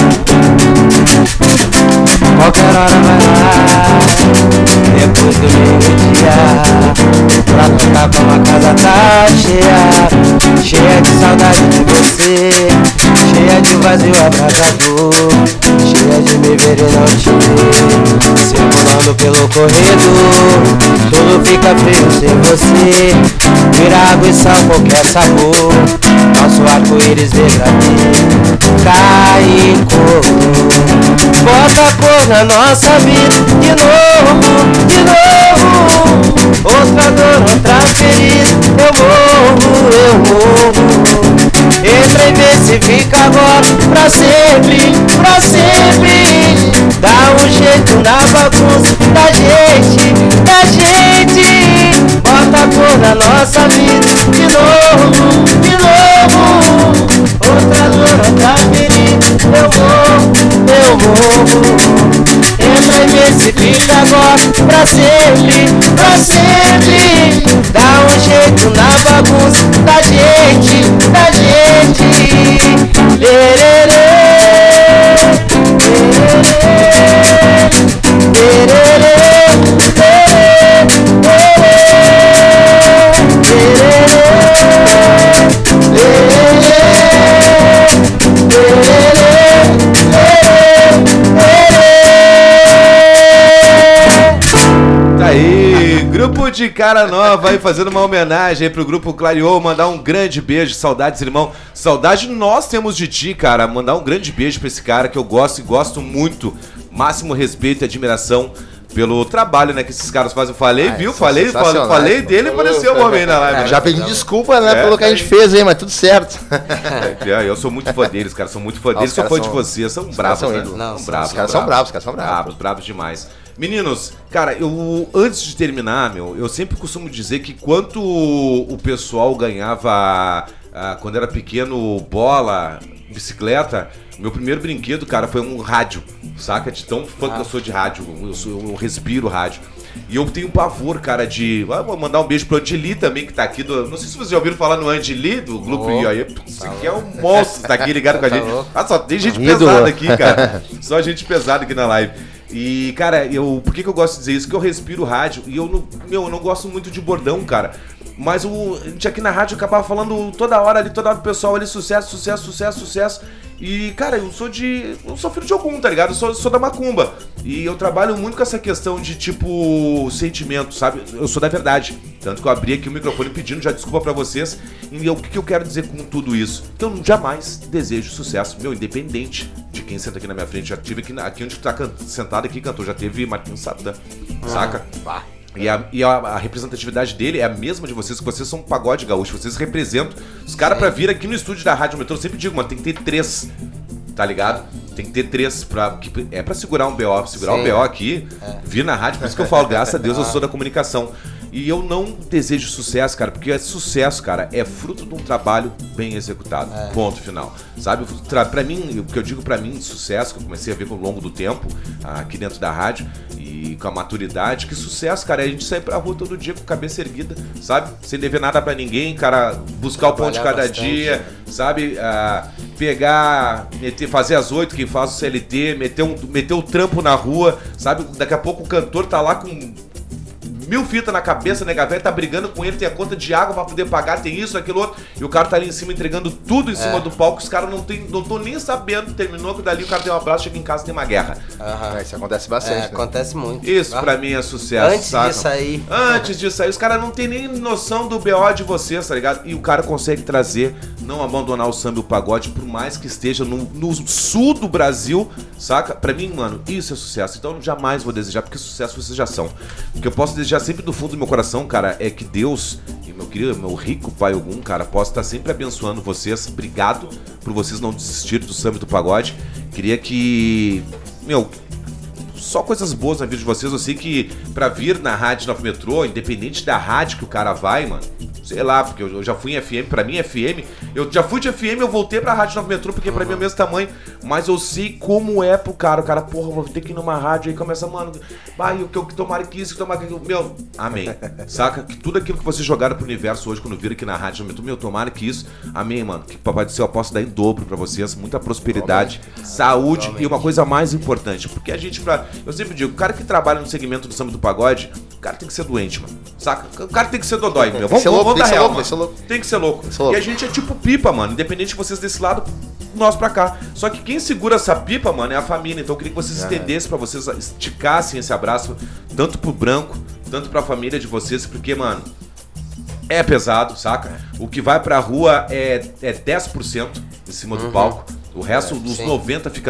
[SPEAKER 2] Qualquer hora vai lá, depois do meio-dia, pra tocar como a casa tá cheia, cheia de saudade de você, cheia de vazio abrasador, cheia de me ver e não te ver. Seu nome Passando pelo corredor, tudo fica frio sem você. Vira água e sal, qualquer sabor. Nosso arco-íris verdadeiro cai em cor. Bota cor na nossa vida de novo, de novo. Outra dor, outra ferida. Eu morro. Entra e vê se fica agora pra sempre, pra sempre. Dá um jeito na bagunça da gente, da gente. Bota a cor na nossa vida de novo, de novo. Outra dor, outra ferida. Eu morro. Entra e vê se fica agora pra sempre, pra sempre. Dá um jeito na bagunça da gente, da gente. Lererê,
[SPEAKER 1] Grupo de cara nova aí fazendo uma homenagem aí pro grupo Clareou, mandar um grande beijo, saudades, irmão. Saudade nós temos de ti, cara. Mandar um grande beijo pra esse cara que eu gosto e gosto muito. Máximo respeito e admiração pelo trabalho, né, que esses caras fazem. Falei, viu? Falei dele e apareceu o homem aí na live.
[SPEAKER 3] Já pedi desculpa, né, pelo que a gente fez aí, mas tudo certo.
[SPEAKER 1] Eu sou muito fã deles, cara. Sou muito fã deles, sou fã de vocês. São bravos, né?
[SPEAKER 3] Os caras são bravos.
[SPEAKER 1] Bravos demais. Meninos, cara, eu antes de terminar, eu sempre costumo dizer que quanto o pessoal ganhava quando era pequeno, bola, bicicleta, meu primeiro brinquedo, cara, foi um rádio, saca? De tão fã que eu sou de rádio, eu respiro rádio. E eu tenho pavor, cara, de... Vou mandar um beijo pro Angeli também, que tá aqui do... Não sei se vocês já ouviram falar no Angeli, do Grupo IOE. Isso aqui é um monstro, tá aqui ligado com a gente. Só tem gente pesada aqui, cara. Só gente pesada aqui na live. E, cara, por que eu gosto de dizer isso? Que eu respiro rádio e eu não gosto muito de bordão, cara. Mas a gente aqui na rádio acabava falando toda hora o pessoal ali, sucesso, sucesso, sucesso, sucesso. E, cara, eu sou filho de algum, tá ligado? Eu sou da macumba. E eu trabalho muito com essa questão de, tipo, sentimento, sabe? Eu sou da verdade. Tanto que eu abri aqui o microfone pedindo já desculpa pra vocês. E o que eu quero dizer com tudo isso? Que eu jamais desejo sucesso, independente de quem senta aqui na minha frente. Já tive aqui onde tu tá sentado aqui, cantor, já teve Marquinhos Satã, saca? E a representatividade dele é a mesma de vocês, que vocês são um pagode gaúcho, vocês representam. Os caras pra vir aqui no estúdio da Rádio Metrô, eu sempre digo, mano, tem que ter 3, tá ligado? Tem que ter 3 pra segurar um BO. Segurar um BO aqui, vir na rádio, por isso que eu falo, graças a Deus eu sou da comunicação. E eu não desejo sucesso, cara, porque sucesso, cara, é fruto de um trabalho bem executado. Ponto final. Sabe? Pra mim, o que eu digo pra mim, sucesso, que eu comecei a ver ao longo do tempo, aqui dentro da rádio, e com a maturidade, que sucesso, cara, é a gente sair pra rua todo dia com a cabeça erguida, sabe? Sem dever nada pra ninguém, cara, buscar o pão de cada dia, sabe? Fazer as 8, quem faz o CLT, meter o trampo na rua, sabe? Daqui a pouco o cantor tá lá com 1000 fitas na cabeça, nega velho, tá brigando com ele, tem a conta de água pra poder pagar, tem isso, aquilo outro, e o cara tá ali em cima entregando tudo em cima do palco, os caras não tô nem sabendo, terminou que dali o cara tem um abraço, chega em casa e tem uma guerra.
[SPEAKER 3] Isso acontece bastante, né?
[SPEAKER 2] Acontece muito.
[SPEAKER 1] Isso pra mim é sucesso,
[SPEAKER 2] Antes
[SPEAKER 1] disso aí, os caras não tem nem noção do BO de vocês, tá ligado? E o cara consegue trazer, não abandonar o samba e o pagode, por mais que esteja no sul do Brasil, saca? Pra mim, mano, isso é sucesso. Então eu jamais vou desejar, porque sucesso vocês já são. O que eu posso desejar sempre do fundo do meu coração, cara, é que Deus e meu rico Pai Ogum, cara, possa estar sempre abençoando vocês. Obrigado por vocês não desistirem do samba e do pagode. Queria que, só coisas boas na vida de vocês. Eu sei que pra vir na Rádio Nova Metrô, independente da rádio que o cara vai, mano, sei lá, porque eu já fui em FM, pra mim FM, eu já fui de FM, eu voltei pra Rádio Nova Metrô, porque pra mim é o mesmo tamanho, mas eu sei como é pro cara, o cara, porra, vou ter que ir numa rádio, aí começa, mano, vai, eu tomara que isso, que tomara que amém, saca? Que tudo aquilo que vocês jogaram pro universo hoje, quando viram aqui na Rádio Nova Metrô, tomara que isso, amém, mano, que Papai do Céu possa dar em dobro pra vocês, muita prosperidade, saúde e uma coisa mais importante, porque a gente, eu sempre digo, o cara que trabalha no segmento do samba e do pagode, o cara tem que ser doente, mano, saca? O cara tem que ser dodói, meu, vamos dar real, mano. Tem que ser louco. E a gente é tipo pipa, mano. Independente de vocês desse lado, nós pra cá. Só que quem segura essa pipa, mano, é a família. Então eu queria que vocês estendessem pra vocês, esticassem esse abraço, tanto pro Branco, tanto pra família de vocês, porque, mano, é pesado, saca? O que vai pra rua é 10% em cima do palco. O resto, dos 90%, fica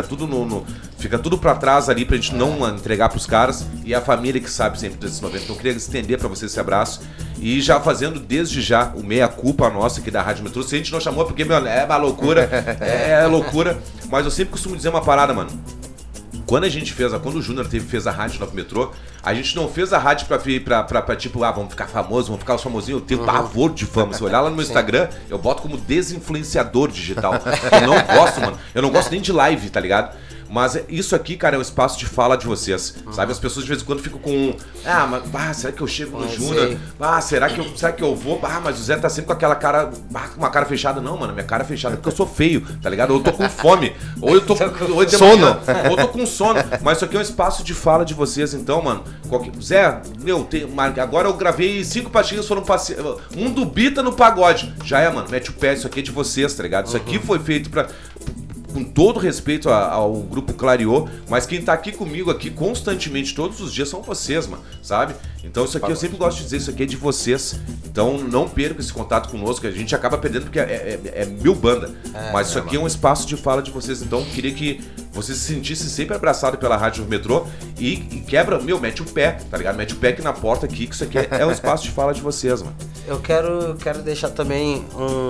[SPEAKER 1] tudo pra trás ali pra gente não entregar pros caras. E a família que sabe sempre desses 90%. Então eu queria estender pra vocês esse abraço. E já fazendo desde já o meia-culpa nossa aqui da Rádio Metrô. Se a gente não chamou, porque, meu, é uma loucura. É loucura. Mas eu sempre costumo dizer uma parada, mano. Quando o Júnior fez a Rádio Nova Metrô, a gente não fez a rádio pra tipo, vamos ficar famosos, vamos ficar os famosinhos. Eu tenho pavor de fama. Se olhar lá no meu Instagram, eu boto como desinfluenciador digital. Eu não gosto, mano. Eu não gosto nem de live, tá ligado? Mas isso aqui, cara, é um espaço de fala de vocês, sabe? As pessoas de vez em quando ficam com... será que eu chego no Júnior? Será que eu vou? Mas o Zé tá sempre com aquela cara... com uma cara fechada. Não, mano, minha cara é fechada porque eu sou feio, tá ligado? Ou eu tô com fome, ou eu tô com sono. Ou eu tô com sono. Mas isso aqui é um espaço de fala de vocês, então, mano. Zé, agora eu gravei 5 pastinhas, foram um do Bita no pagode. Já é, mano, mete o pé, isso aqui é de vocês, tá ligado? Isso aqui foi feito com todo respeito ao Grupo Clariô, mas quem tá aqui comigo aqui constantemente, todos os dias, são vocês, mano, sabe? Então isso aqui eu sempre gosto de dizer, isso aqui é de vocês. Então não perca esse contato conosco, a gente acaba perdendo porque é mil banda. Mas isso aqui é um espaço de fala de vocês, então eu queria que vocês se sentissem sempre abraçados pela Rádio Metrô e quebra, mete o pé, tá ligado? Mete o pé aqui na porta aqui, que isso aqui é um espaço de fala de vocês, mano.
[SPEAKER 2] Eu quero deixar também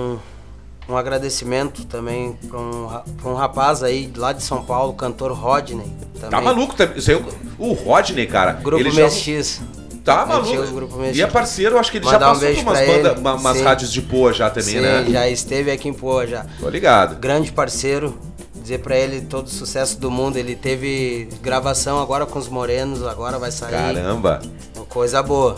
[SPEAKER 2] um agradecimento também pra um rapaz aí lá de São Paulo, cantor Rodney. Também.
[SPEAKER 1] Tá maluco? Isso aí, o Rodney, cara.
[SPEAKER 2] Grupo MX.
[SPEAKER 1] Tá maluco. E é parceiro, acho que ele já passou por umas rádios de Poa já também, né?
[SPEAKER 2] Já esteve aqui em Poa já.
[SPEAKER 1] Tô ligado.
[SPEAKER 2] Grande parceiro. Dizer pra ele todo o sucesso do mundo. Ele teve gravação agora com os Morenos, agora vai sair.
[SPEAKER 1] Caramba.
[SPEAKER 2] Uma coisa boa.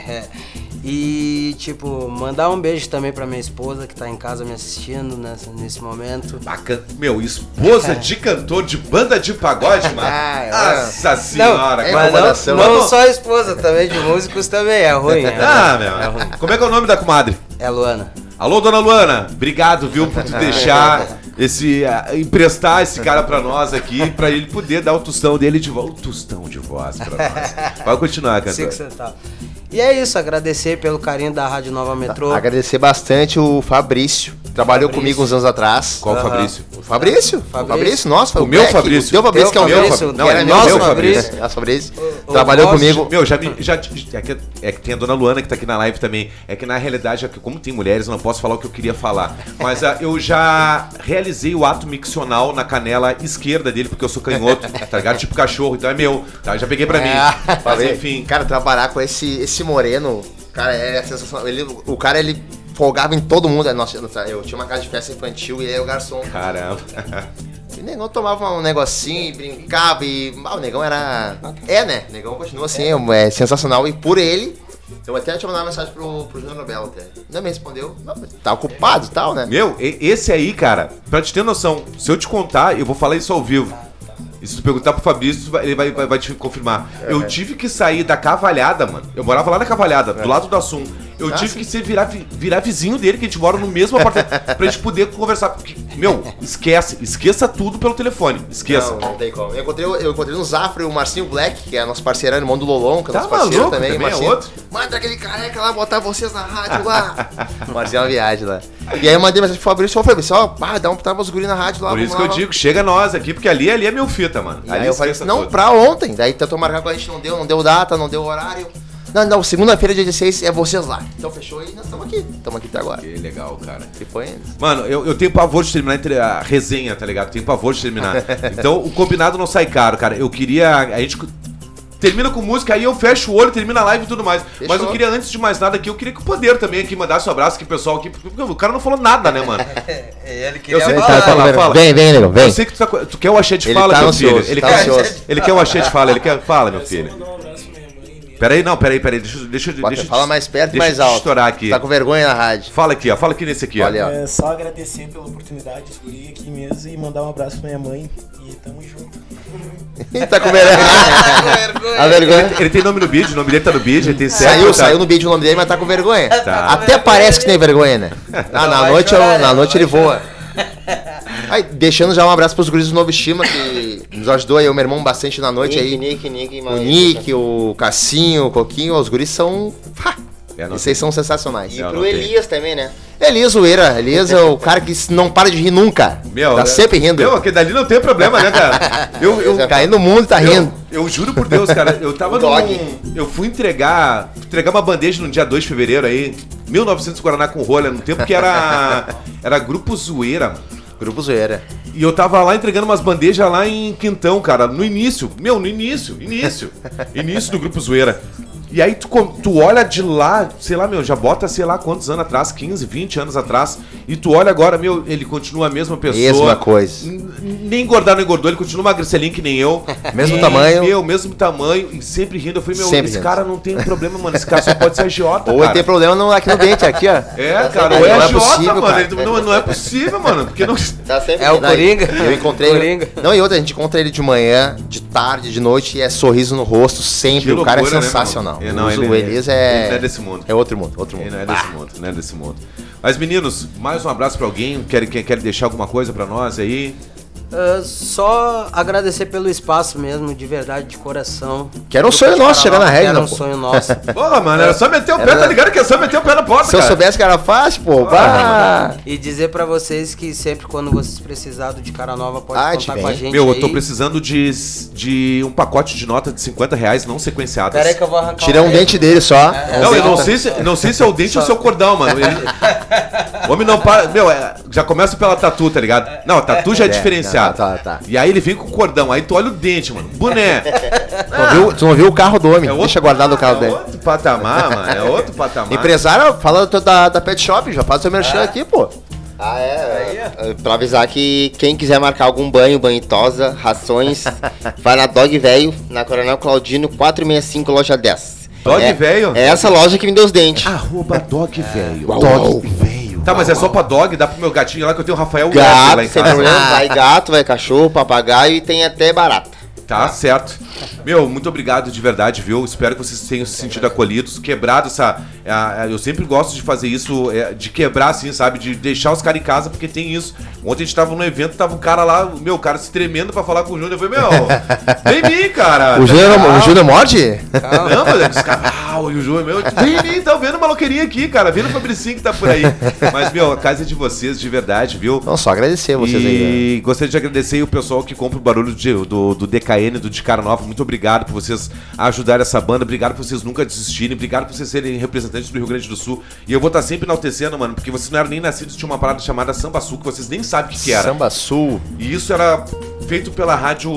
[SPEAKER 2] E, tipo, mandar um beijo também pra minha esposa que tá em casa me assistindo nesse momento.
[SPEAKER 1] Bacana. Meu, esposa de cantor de banda de pagode, mano. Nossa senhora,
[SPEAKER 2] não só a esposa, também de músicos também, é ruim.
[SPEAKER 1] Meu. É ruim. Como é que é o nome da comadre?
[SPEAKER 2] É Luana.
[SPEAKER 1] Alô, dona Luana, obrigado, viu, por tu deixar emprestar esse cara pra nós aqui, pra ele poder dar o tostão dele de voz. O tostão de voz pra nós. Vai continuar, cantor.
[SPEAKER 2] E é isso, agradecer pelo carinho da Rádio Nova Metrô.
[SPEAKER 3] Agradecer bastante o Fabrício. Trabalhou comigo uns anos atrás.
[SPEAKER 1] Qual Fabrício?
[SPEAKER 3] Fabrício, nosso.
[SPEAKER 1] O meu Fabrício.
[SPEAKER 3] O teu Fabrício que é o meu.
[SPEAKER 1] Não, é nosso
[SPEAKER 3] Fabrício. Nosso Fabrício. Trabalhou comigo.
[SPEAKER 1] Meu, é que tem a dona Luana que tá aqui na live também. É que na realidade, como tem mulheres, eu não posso falar o que eu queria falar. Mas eu já realizei o ato miccional na canela esquerda dele, porque eu sou canhoto, tá ligado? Tipo cachorro, então é meu. Tá? Já peguei pra mim. Mas enfim.
[SPEAKER 3] Cara, trabalhar com esse moreno, cara, é sensacional. O cara, ele folgava em todo mundo. Nossa, eu tinha uma casa de festa infantil e ele era o garçom.
[SPEAKER 1] Caramba.
[SPEAKER 3] E o negão tomava um negocinho e brincava e... o negão era... né? O negão continua assim, é sensacional. E por ele, eu até tinha mandado uma mensagem pro Júnior Nobel até. Não me respondeu. Não, tá ocupado e tal, né?
[SPEAKER 1] Meu, esse aí, cara, pra te ter noção, se eu te contar, eu vou falar isso ao vivo. E se tu perguntar pro Fabrício, ele vai te confirmar. Eu tive que sair da Cavalhada, mano. Eu morava lá na Cavalhada, do lado do Assum. Eu tive que virar vizinho dele, que a gente mora no mesmo apartamento, pra gente poder conversar. Porque, meu, esqueça tudo pelo telefone. Esqueça.
[SPEAKER 3] Não tem como. Eu encontrei no Zafra o Marcinho Black, que é nosso parceiro, irmão do Lolon, que é nosso parceiro também. Marcinho,
[SPEAKER 1] é outro.
[SPEAKER 3] Manda aquele careca lá, botar vocês na rádio lá. Marcinho é uma viagem lá. E aí eu mandei mensagem pro Fabrício, dá uns guri na rádio lá.
[SPEAKER 1] Por isso que eu digo, chega nós aqui, porque ali é meu fita, mano.
[SPEAKER 3] E aí eu falei, não, pra ontem. Daí tentou marcar com a gente, não deu data, não deu horário. Não, segunda-feira, dia 16, é vocês lá. Então fechou e nós estamos aqui até agora.
[SPEAKER 1] Que legal, cara.
[SPEAKER 3] E foi.
[SPEAKER 1] Mano, eu tenho pavor de terminar a resenha, tá ligado? Tenho pavor de terminar. Então o combinado não sai caro, cara. Eu queria... A gente termina com música, aí eu fecho o olho, termina a live e tudo mais. Fechou. Mas eu queria, antes de mais nada aqui, eu queria que o Poder também aqui mandasse um abraço aqui, pessoal aqui. Porque o cara não falou nada, né, mano?
[SPEAKER 2] Ele
[SPEAKER 1] eu sei que fala.
[SPEAKER 3] Vem, nego, vem.
[SPEAKER 1] Eu sei que tu quer o axé de fala, meu filho. Ele quer o axé de fala, fala, meu filho. Peraí, deixa eu...
[SPEAKER 3] Fala mais perto e mais alto.
[SPEAKER 1] Estourar aqui.
[SPEAKER 3] Tá com vergonha na rádio.
[SPEAKER 1] Fala aqui nesse aqui,
[SPEAKER 5] Olha, ó. É só agradecer pela oportunidade de escolher aqui mesmo e mandar um abraço pra minha mãe. E tamo junto.
[SPEAKER 3] Tá com vergonha. A vergonha.
[SPEAKER 1] Ele tem nome no vídeo, o nome dele tá no vídeo, ele tem certo.
[SPEAKER 3] Saiu no vídeo o nome dele, mas tá com vergonha.
[SPEAKER 1] Tá.
[SPEAKER 3] Até parece que tem vergonha, né? Na noite ele voa. Aí, deixando já um abraço pros guris do Novo Estima, que nos ajudou aí, o meu irmão, bastante na noite aí.
[SPEAKER 4] Nick,
[SPEAKER 3] O Nick, o Cassinho, o Coquinho, os guris são... Vocês são sensacionais.
[SPEAKER 4] E pro Elias também, né?
[SPEAKER 3] Elias Zoeira. Elias é o cara que não para de rir nunca. Tá sempre rindo.
[SPEAKER 1] Meu, aquele dali não tem problema, né, cara?
[SPEAKER 3] Caindo no mundo e tá rindo.
[SPEAKER 1] Eu juro por Deus, cara, eu tava eu fui entregar uma bandeja no dia 2 de fevereiro aí, 1900 Guaraná com rolha, no tempo que era Grupo Zoeira.
[SPEAKER 3] Grupo Zoeira.
[SPEAKER 1] E eu tava lá entregando umas bandejas lá em Quintão, cara, no início do Grupo Zoeira. E aí tu olha de lá, sei lá, meu, já bota sei lá quantos anos atrás, 15, 20 anos atrás, e tu olha agora, meu, ele continua a mesma pessoa.
[SPEAKER 3] Mesma coisa.
[SPEAKER 1] Nem engordar, não engordou, ele continua magricelinho que nem eu.
[SPEAKER 3] Mesmo tamanho.
[SPEAKER 1] Meu, mesmo tamanho, e sempre rindo. Eu falei, meu,
[SPEAKER 3] sempre
[SPEAKER 1] esse
[SPEAKER 3] rindo.
[SPEAKER 1] cara não tem problema, mano, esse cara só pode ser agiota,
[SPEAKER 3] Ou
[SPEAKER 1] cara.
[SPEAKER 3] ele tem problema aqui no dente, aqui, ó.
[SPEAKER 1] É, cara, ou
[SPEAKER 3] Não
[SPEAKER 1] é
[SPEAKER 3] é
[SPEAKER 1] agiota,
[SPEAKER 3] possível,
[SPEAKER 1] mano,
[SPEAKER 3] cara.
[SPEAKER 1] ele não é possível, mano, porque não...
[SPEAKER 4] Tá sempre
[SPEAKER 2] É o Coringa.
[SPEAKER 3] Eu encontrei
[SPEAKER 2] Coringa.
[SPEAKER 3] Não, e outra, a gente encontra ele de manhã, de tarde, de noite, e é sorriso no rosto sempre.
[SPEAKER 1] Que
[SPEAKER 3] O cara é
[SPEAKER 1] loucura, né,
[SPEAKER 3] sensacional.
[SPEAKER 1] meu? Não,
[SPEAKER 3] O
[SPEAKER 1] ele
[SPEAKER 3] Elias
[SPEAKER 1] ele não é desse mundo.
[SPEAKER 3] É outro mundo, outro mundo.
[SPEAKER 1] Ele não é desse mundo, não é desse mundo. Mas, meninos, mais um abraço pra alguém. Quer deixar alguma coisa pra nós aí?
[SPEAKER 2] Só agradecer pelo espaço mesmo, de verdade, de coração.
[SPEAKER 3] Que era um sonho nosso chegar na rede,
[SPEAKER 2] Era
[SPEAKER 3] né,
[SPEAKER 2] um
[SPEAKER 3] pô?
[SPEAKER 2] sonho nosso.
[SPEAKER 1] Porra, mano, era só meter o pé, tá ligado? Que é só meter o pé na porta,
[SPEAKER 3] Se eu
[SPEAKER 1] cara.
[SPEAKER 3] soubesse que era fácil, pô, vá.
[SPEAKER 2] E dizer pra vocês que sempre quando vocês precisarem de cara nova, pode contar
[SPEAKER 3] vem.
[SPEAKER 2] com a gente.
[SPEAKER 1] Meu, eu
[SPEAKER 2] aí.
[SPEAKER 1] tô precisando de um pacote de nota de R$50 não sequenciadas.
[SPEAKER 2] Pera aí que eu vou arrancar
[SPEAKER 3] Tira um dente dele só.
[SPEAKER 1] Não, eu não sei se é o dente ou se é o cordão, mano. O homem não para. Meu, já começa pela tatu, tá ligado? Não, a tatu já é diferenciada.
[SPEAKER 3] Tá.
[SPEAKER 1] E aí ele vem com o cordão, aí tu olha o dente, mano. Boné.
[SPEAKER 3] Tu não viu o carro do homem?
[SPEAKER 1] É outro-
[SPEAKER 3] Deixa guardado o carro
[SPEAKER 1] É
[SPEAKER 3] dele.
[SPEAKER 1] outro patamar, mano. É outro patamar.
[SPEAKER 3] Empresário, fala da Pet Shop, já faz o seu merchan aqui, pô.
[SPEAKER 4] Ah, pra avisar que quem quiser marcar algum banho e tosa, rações, vai na Dog Velho, na Coronel Claudino, 465, loja 10.
[SPEAKER 1] Dog Velho?
[SPEAKER 4] É essa loja que me deu os dentes.
[SPEAKER 1] @dog velho.
[SPEAKER 3] Dog velho.
[SPEAKER 1] Tá, mas é só pra dog, dá pro meu gatinho lá que eu tenho o Rafael Wesley lá
[SPEAKER 4] Gato,
[SPEAKER 1] em
[SPEAKER 4] sem
[SPEAKER 1] casa.
[SPEAKER 4] problema, vai gato, vai cachorro, papagaio e tem até barata.
[SPEAKER 1] Tá certo. Meu, muito obrigado de verdade, viu? Espero que vocês tenham se sentido acolhidos, quebrado essa... eu sempre gosto de fazer isso, de quebrar assim, sabe? De deixar os caras em casa, porque tem isso. Ontem a gente tava num evento, tava um cara lá, meu, cara se tremendo pra falar com o Júnior. Eu falei, meu, vem mim, cara.
[SPEAKER 3] O Júnior morde?
[SPEAKER 1] Não, mas os caras... e o Júnior, meu, vem mim, tá vendo maloqueirinha aqui, cara. Vem no Fabricinho que tá por aí. Mas, meu, a casa é de vocês, de verdade, viu?
[SPEAKER 3] Não, só agradecer vocês aí.
[SPEAKER 1] E gostaria de agradecer o pessoal que compra o barulho do DKN, do De Cara Nova. Muito obrigado por vocês ajudarem essa banda. Obrigado por vocês nunca desistirem. Obrigado por vocês serem representantes do Rio Grande do Sul. E eu vou estar sempre enaltecendo, mano, porque vocês não eram nem nascidos. Tinha uma parada chamada Samba Sul, que vocês nem sabem o que era.
[SPEAKER 3] Samba Sul.
[SPEAKER 1] E isso era feito pela rádio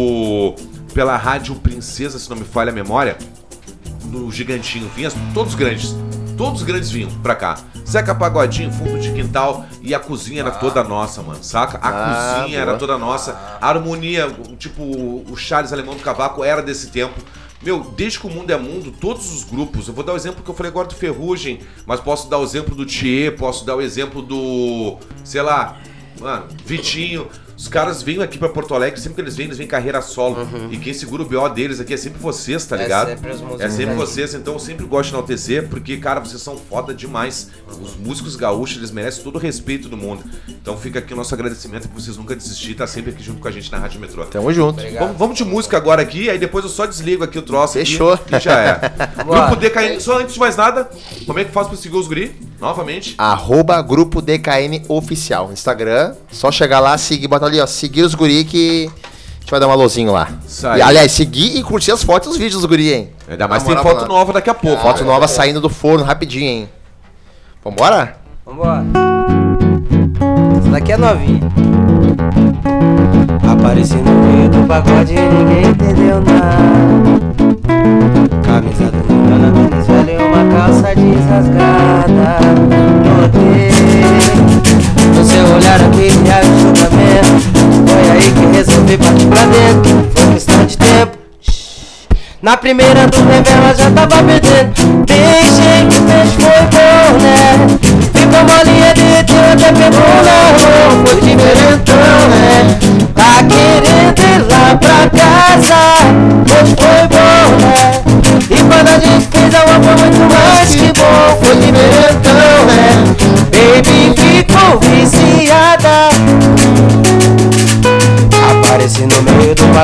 [SPEAKER 1] Princesa, se não me falha a memória, do Gigantinho. Vinha todos os grandes vinham pra cá. Zeca Pagodinho, fundo de quintal, e a cozinha era toda nossa, mano, saca? A cozinha era toda nossa. A harmonia, tipo, o Charles Alemão do Cavaco era desse tempo. Meu, desde que o mundo é mundo, todos os grupos, eu vou dar o exemplo que eu falei agora do Ferrugem, mas posso dar o exemplo do Thier, posso dar o exemplo do, sei lá, mano, Vitinho. Os caras vêm aqui pra Porto Alegre, sempre que eles vêm carreira solo. E quem segura o BO deles aqui é sempre vocês, tá ligado?
[SPEAKER 2] sempre os músicos
[SPEAKER 1] É sempre
[SPEAKER 2] daqui.
[SPEAKER 1] vocês, então eu sempre gosto de enaltecer, porque, cara, vocês são foda demais. Os músicos gaúchos, eles merecem todo o respeito do mundo. Então fica aqui o nosso agradecimento por vocês nunca desistir, tá sempre aqui junto com a gente na Rádio Metrô.
[SPEAKER 3] Tamo junto.
[SPEAKER 1] Vamos de música agora aqui, aí depois eu só desligo aqui o troço.
[SPEAKER 3] Fechou.
[SPEAKER 1] Aqui, e já é.
[SPEAKER 2] Bora.
[SPEAKER 1] Grupo DKN, só antes de mais nada, como é que faz pra seguir os guri? Novamente.
[SPEAKER 3] @Grupo DKN Oficial. Instagram, só chegar lá, seguir, bota ali, ó, seguir os guri que a gente vai dar um alôzinho lá.
[SPEAKER 1] Isso aí.
[SPEAKER 3] E, aliás, seguir e curtir as fotos e os vídeos dos guri, hein?
[SPEAKER 1] Ainda mais
[SPEAKER 3] Na
[SPEAKER 1] tem
[SPEAKER 3] moral,
[SPEAKER 1] foto
[SPEAKER 3] mano.
[SPEAKER 1] nova daqui a pouco.
[SPEAKER 3] Foto nova saindo do forno rapidinho, hein? Vambora?
[SPEAKER 2] Vambora. Essa daqui é novinha. Apareci no meio do pagode e ninguém entendeu nada. Camisa do Nana, tênis velho e uma calça jeans rasgada. Notei no seu olhar aquele julgamento. Foi aí que resolvi partir pra dentro. Foi questão de tempo. Na primeira do revela já tava perdendo. Beijei, o beijo foi bom, né? Ficou molinha de até pegou na mão. Foi diferentão, né? Tá querendo ir lá pra casa. Hoje foi bom, né? E quando a gente fez amor foi muito mais que bom. Foi diferentão, né? Baby ficou viciada.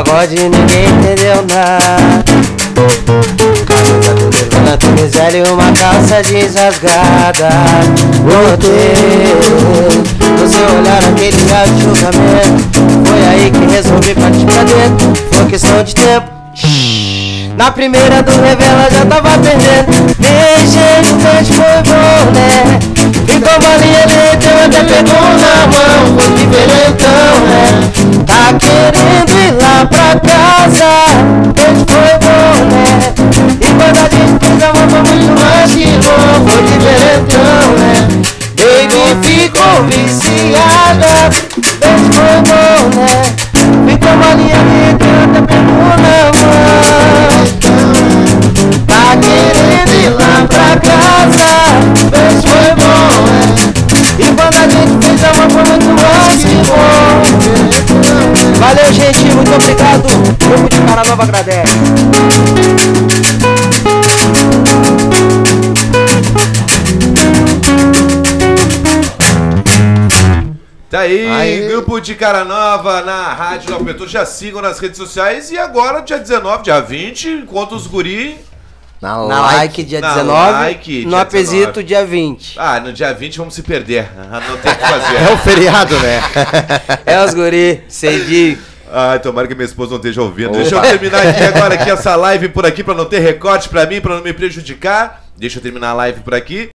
[SPEAKER 2] pagode ninguém entendeu nada. Camisa do Nirvana, tênis velho e uma calça jeans rasgada. Notei no seu olhar aquele olhar de julgamento. Foi aí que resolvi partir pra dentro. Foi questão de tempo. Na primeira do Revela já tava perdendo. Beijei no beijo, foi bom, né? Ficou bolinha dentro, até pegou na mão. Foi diferentão, né? Tá querendo ir lá pra casa. Beijo foi bom, né? E quando a gente fez amor foi muito mais que bom. Foi diferentão, né? Baby ficou viciada. Beijo foi bom, né? Ficou bolinha dentro, até pegou na mão. Tá querendo ir lá pra casa. Beijo foi bom, né? E quando a gente fez amor foi muito mais que bom. Valeu, gente, muito obrigado. Grupo de Cara Nova agradece.
[SPEAKER 1] Tá aí, Grupo de Cara Nova na Rádio Nova Metro. Já sigam nas redes sociais. E agora, dia 19, dia 20, enquanto os guri...
[SPEAKER 2] Na like dia 19, no Apesito dia 20.
[SPEAKER 1] Ah, no dia 20 vamos se perder. Não tem o que fazer.
[SPEAKER 3] É o feriado, né?
[SPEAKER 2] É os guri, cedinho.
[SPEAKER 1] Ai, tomara que minha esposa não esteja ouvindo. Deixa eu terminar aqui agora essa live por aqui, pra não ter recorte pra mim, pra não me prejudicar. Deixa eu terminar a live por aqui.